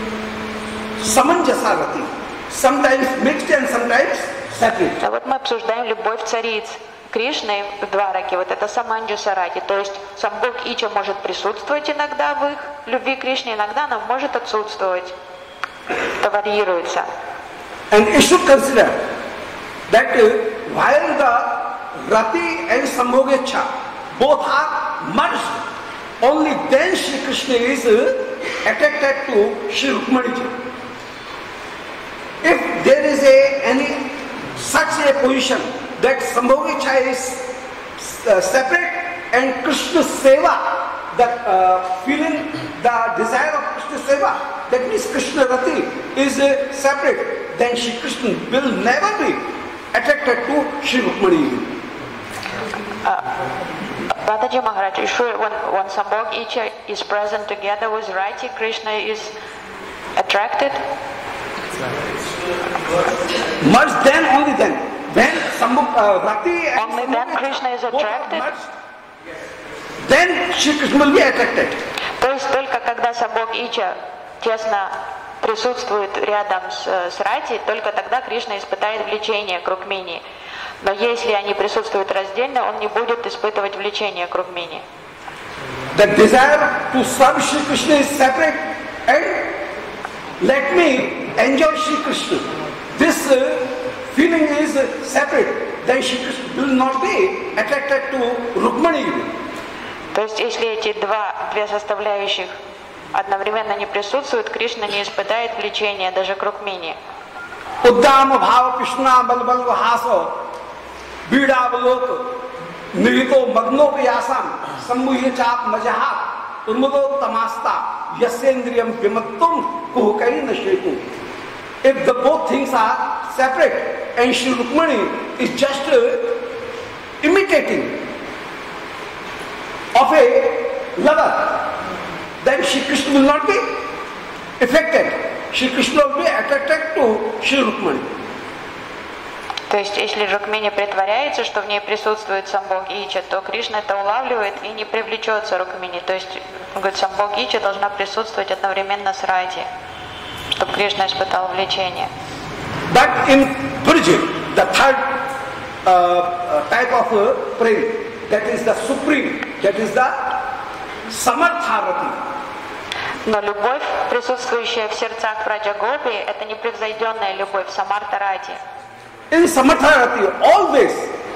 C: Samanjasa Rati. Sometimes mixed and sometimes separate.
B: А вот мы обсуждаем любовь цариц Кришны в Двараке. Вот это Саманджаса Рати. То есть Самбог Ича может присутствовать иногда в их любви к Кришне, иногда она может отсутствовать. Это варьируется.
C: And you should consider that uh, while the Rati and Sambhogecha both are merged, only then Shri Krishna is uh, attracted to Shri Rukmaniji. If there is a any such a position that Sambhogecha is uh, separate and Krishna Seva, the uh, feeling, the desire of Krishna Seva, that means Krishna Rati is uh, separate, then Shri Krishna will never be attracted to Shri Rukmani.
B: Bhataji Maharaj, is sure when, when Sambhog Icha is present together with Rati, Krishna is attracted?
C: Much then, only then. When Sambhog, uh, Rati and
B: Only then Krishna is attracted?
C: Then Shri Krishna will be attracted.
B: То есть только когда Сambhog Ича тесно присутствует рядом с, с Рати, только тогда Кришна испытает влечение к Рукмини. Но если они присутствуют раздельно, он не будет испытывать влечение к Рукмини.
C: The desire to serve Shri Krishna is separate and let me enjoy Shri Krishna. This uh, feeling is uh, separate. Then Shri Krishna will not be attracted to Rukmani.
B: То есть если эти два, две составляющих одновременно не присутствует, Кришна не испытает влечения даже к Рукмини.
C: Uddama bhava Krishna balbal vahaso bida balok nirito magno vyasam sammuhya chap majahat urmudo tamasta yasendriyam vimattum kuhukai nashetu. If the both things are separate and Shri Rukmani is just uh, imitating of a lover, then Shri Krishna will not be affected. Shri Krishna will be attracted to Shri Rukmani.
B: То есть, если Рукмини притворяется, что в ней присутствует Самбхог-ича, то Кришна это улавливает и не привлечется Рукмини. То есть, он говорит, Самбхог-ича должна присутствовать одновременно с Ради, чтобы Кришна испытал влечение.
C: But in Brij, the third uh, type of uh, prema, that is the supreme, that is the Samartharati.
B: Но любовь, присутствующая в сердцах Браджа-гопи, это непревзойденная любовь, Самарта-ради.
C: In Samartharati, always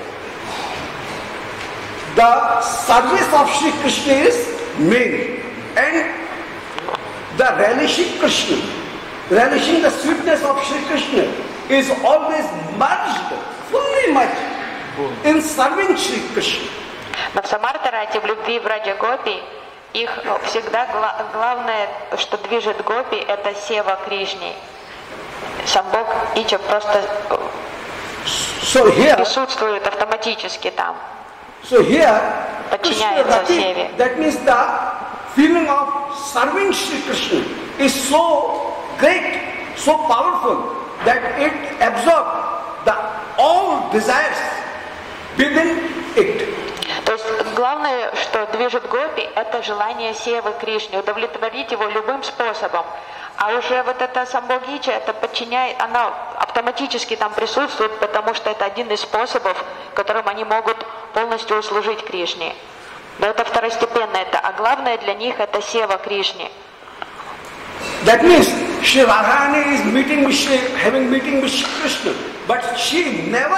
C: the service of Shri Krishna is main, and the relishing Krishna, relishing the sweetness of Shri Krishna is always merged, fully merged in serving Shri Krishna.
B: Но в Самарта-ради, в любви Браджа-гопи, их всегда гла- главное, что движет гопи, это сева Кришне. Самбхог-ича просто
C: So here,
B: присутствует автоматически там.
C: so here,
B: Подчиняется
C: Krishna
B: севе.
C: Rati, that means the feeling of serving Shri Krishna is so great, so powerful that it absorbs the all desires within it.
B: То есть главное, что движет гопи, это желание севы Кришне, удовлетворить его любым способом. А уже вот эта самбхог-ича, это подчиняет, она автоматически там присутствует, потому что это один из способов, которым они могут полностью услужить Кришне. Но это второстепенно, это, а главное для них это сева Кришне.
C: That means Shri Radharani is meeting with Shri, having meeting with Shri Krishna, but she never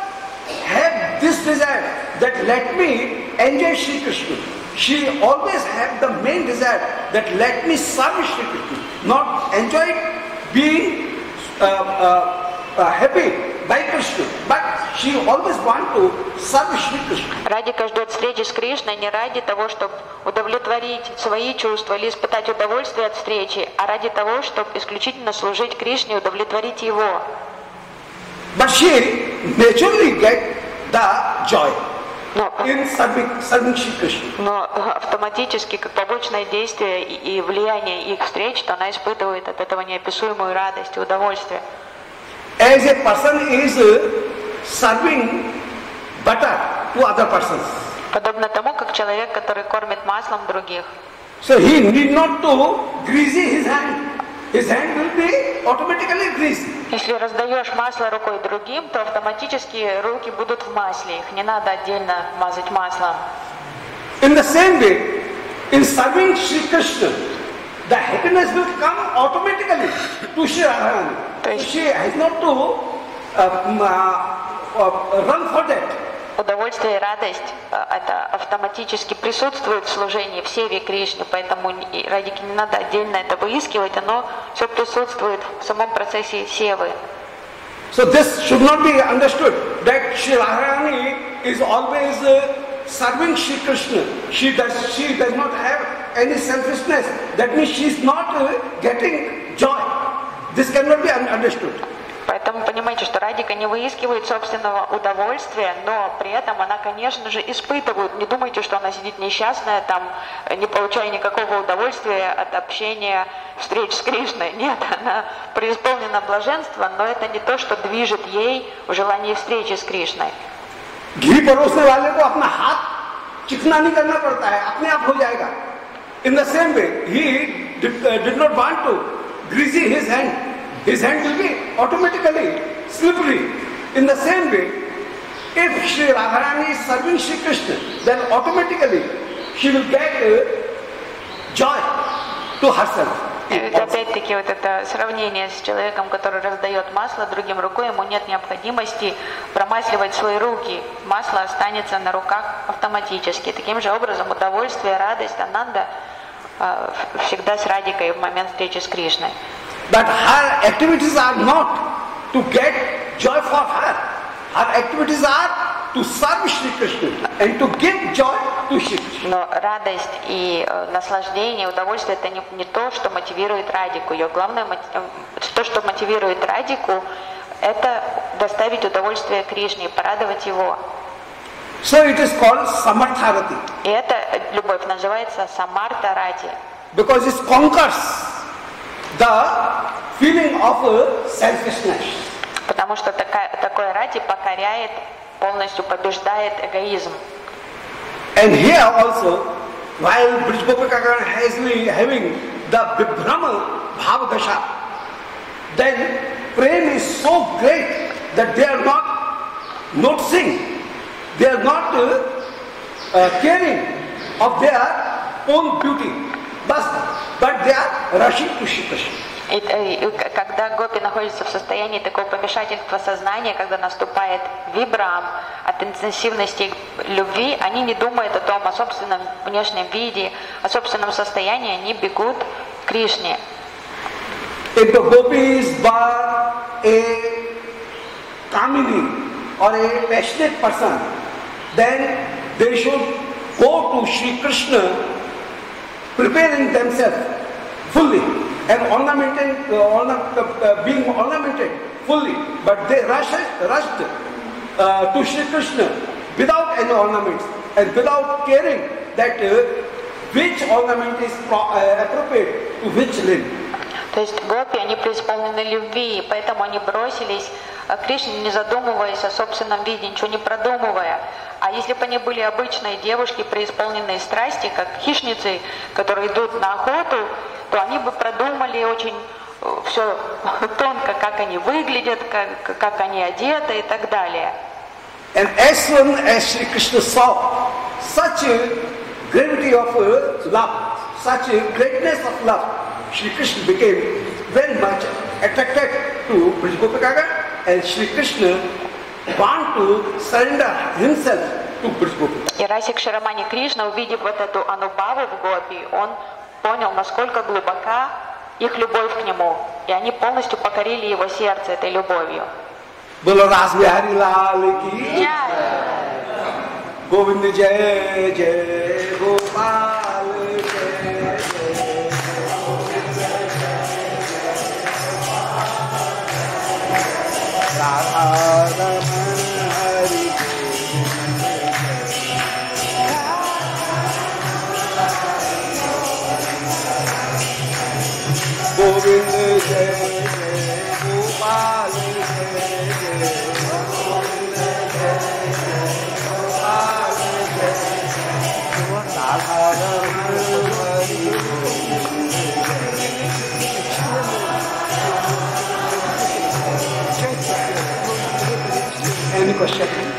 C: had this desire that let me enjoy Shri Krishna. She always had the main desire that let me serve Shri Krishna, not enjoy being uh, uh, uh, happy by Krishna, but she always want to serve Shri Krishna.
B: Радика ждет встречи с Кришной не ради того, чтобы удовлетворить свои чувства или испытать удовольствие от встречи, а ради того, чтобы исключительно служить Кришне и удовлетворить его.
C: But she naturally get the joy
B: Но,
C: in serving, serving Shri Krishna.
B: но автоматически, как побочное действие и, и влияние их встреч, то она испытывает от этого неописуемую радость и удовольствие.
C: As a person is uh, serving butter to other persons,
B: Подобно тому, как человек, который кормит маслом других.
C: so he need not to greasy his hand. His hand will be automatically greasy.
B: Если раздаешь масло рукой другим, то автоматически руки будут в масле. Их не надо отдельно мазать маслом.
C: In the same way, in serving Shri Krishna, the happiness will come automatically to Shri Radharani. So she has not to uh, uh, uh, run for that.
B: Удовольствие и радость э, это автоматически присутствует в служении в севе Кришне, поэтому и Радике не надо отдельно это выискивать, оно все присутствует в самом процессе севы.
C: So this should not be understood that Shri Radharani is always uh, serving Shri Krishna. She does she does not have any selfishness. That means she is not uh, getting joy. This cannot be understood.
B: Поэтому понимаете, что Радика не выискивает собственного удовольствия, но при этом она, конечно же, испытывает. Не думайте, что она сидит несчастная, там, не получая никакого удовольствия от общения, встреч с Кришной. Нет, она преисполнена блаженства, но это не то, что движет ей в желании встречи с Кришной.
C: घी परोसने वाले को अपना हाथ चिकना नहीं करना पड़ता है, अपने आप हो जाएगा. In the same way, he did, uh, did not want to greasy his hand. His hand will be automatically slippery. In the same way, if Shri Radharani is serving Shri Krishna, then automatically she will get uh, joy to herself.
B: Ведь опять-таки вот это сравнение с человеком, который раздает масло другим рукой, ему нет необходимости промасливать свои руки. Масло останется на руках автоматически. Таким же образом удовольствие, радость, ананда всегда с Радикой в момент встречи с Кришной.
C: But her activities are not to get joy for her. Her activities are to serve Shri Krishna and to give joy to Shri Krishna.
B: Но радость и э, наслаждение, удовольствие — это не, не то, что мотивирует Радику. Ее главное, то, что мотивирует Радику, это доставить удовольствие Кришне, порадовать его.
C: So it is called Samartharati.
B: И эта любовь называется Самарта-рати.
C: Because it conquers the feeling of selfishness.
B: Потому что такая, такое рати покоряет, полностью побеждает эгоизм.
C: And here also, while Brij Gopika has been having the Vibhrama Bhavadasha, then prem is so great that they are not noticing, they are not uh, uh, caring of their own beauty, but, but they are rushing to Shri Krishna.
B: И, и, когда гопи находятся в состоянии такого помешательства сознания, когда наступает вибрам от интенсивности любви, они не думают о том, о собственном внешнем виде, о собственном состоянии, они бегут к Кришне.
C: If the gopis were a kamini or a passionate person, then they should go to Shri Krishna preparing themselves fully and ornamented, uh, orna, uh, being ornamented fully, but they rushed, rushed uh, to Shri Krishna without any ornaments and without caring that uh, which ornament is pro, uh, appropriate to which limb.
B: То есть гопи, они преисполнены любви, и поэтому они бросились к Кришне, не задумываясь о собственном виде, ничего не продумывая. А если бы они были обычные девушки, преисполненные страсти, как хищницы, которые идут на охоту, то они бы продумали очень все тонко, как они выглядят, как, как они одеты и так далее.
C: And as soon as Shri Krishna saw such a gravity of love, such a greatness of love, Shri Krishna became very much attracted to Brij Gopika, and Shri Krishna want to surrender himself to Brij Gopika.
B: И Расик Ширамани Кришна, увидев вот эту анубаву в гопи, он понял, насколько глубока их любовь к нему, и они полностью покорили его сердце этой любовью.
C: Bolo Ras Bihari Lal ki Govind Jai Jai Gopal Jai Radha Raman Hari Govind Jai Jai Gopal Any question?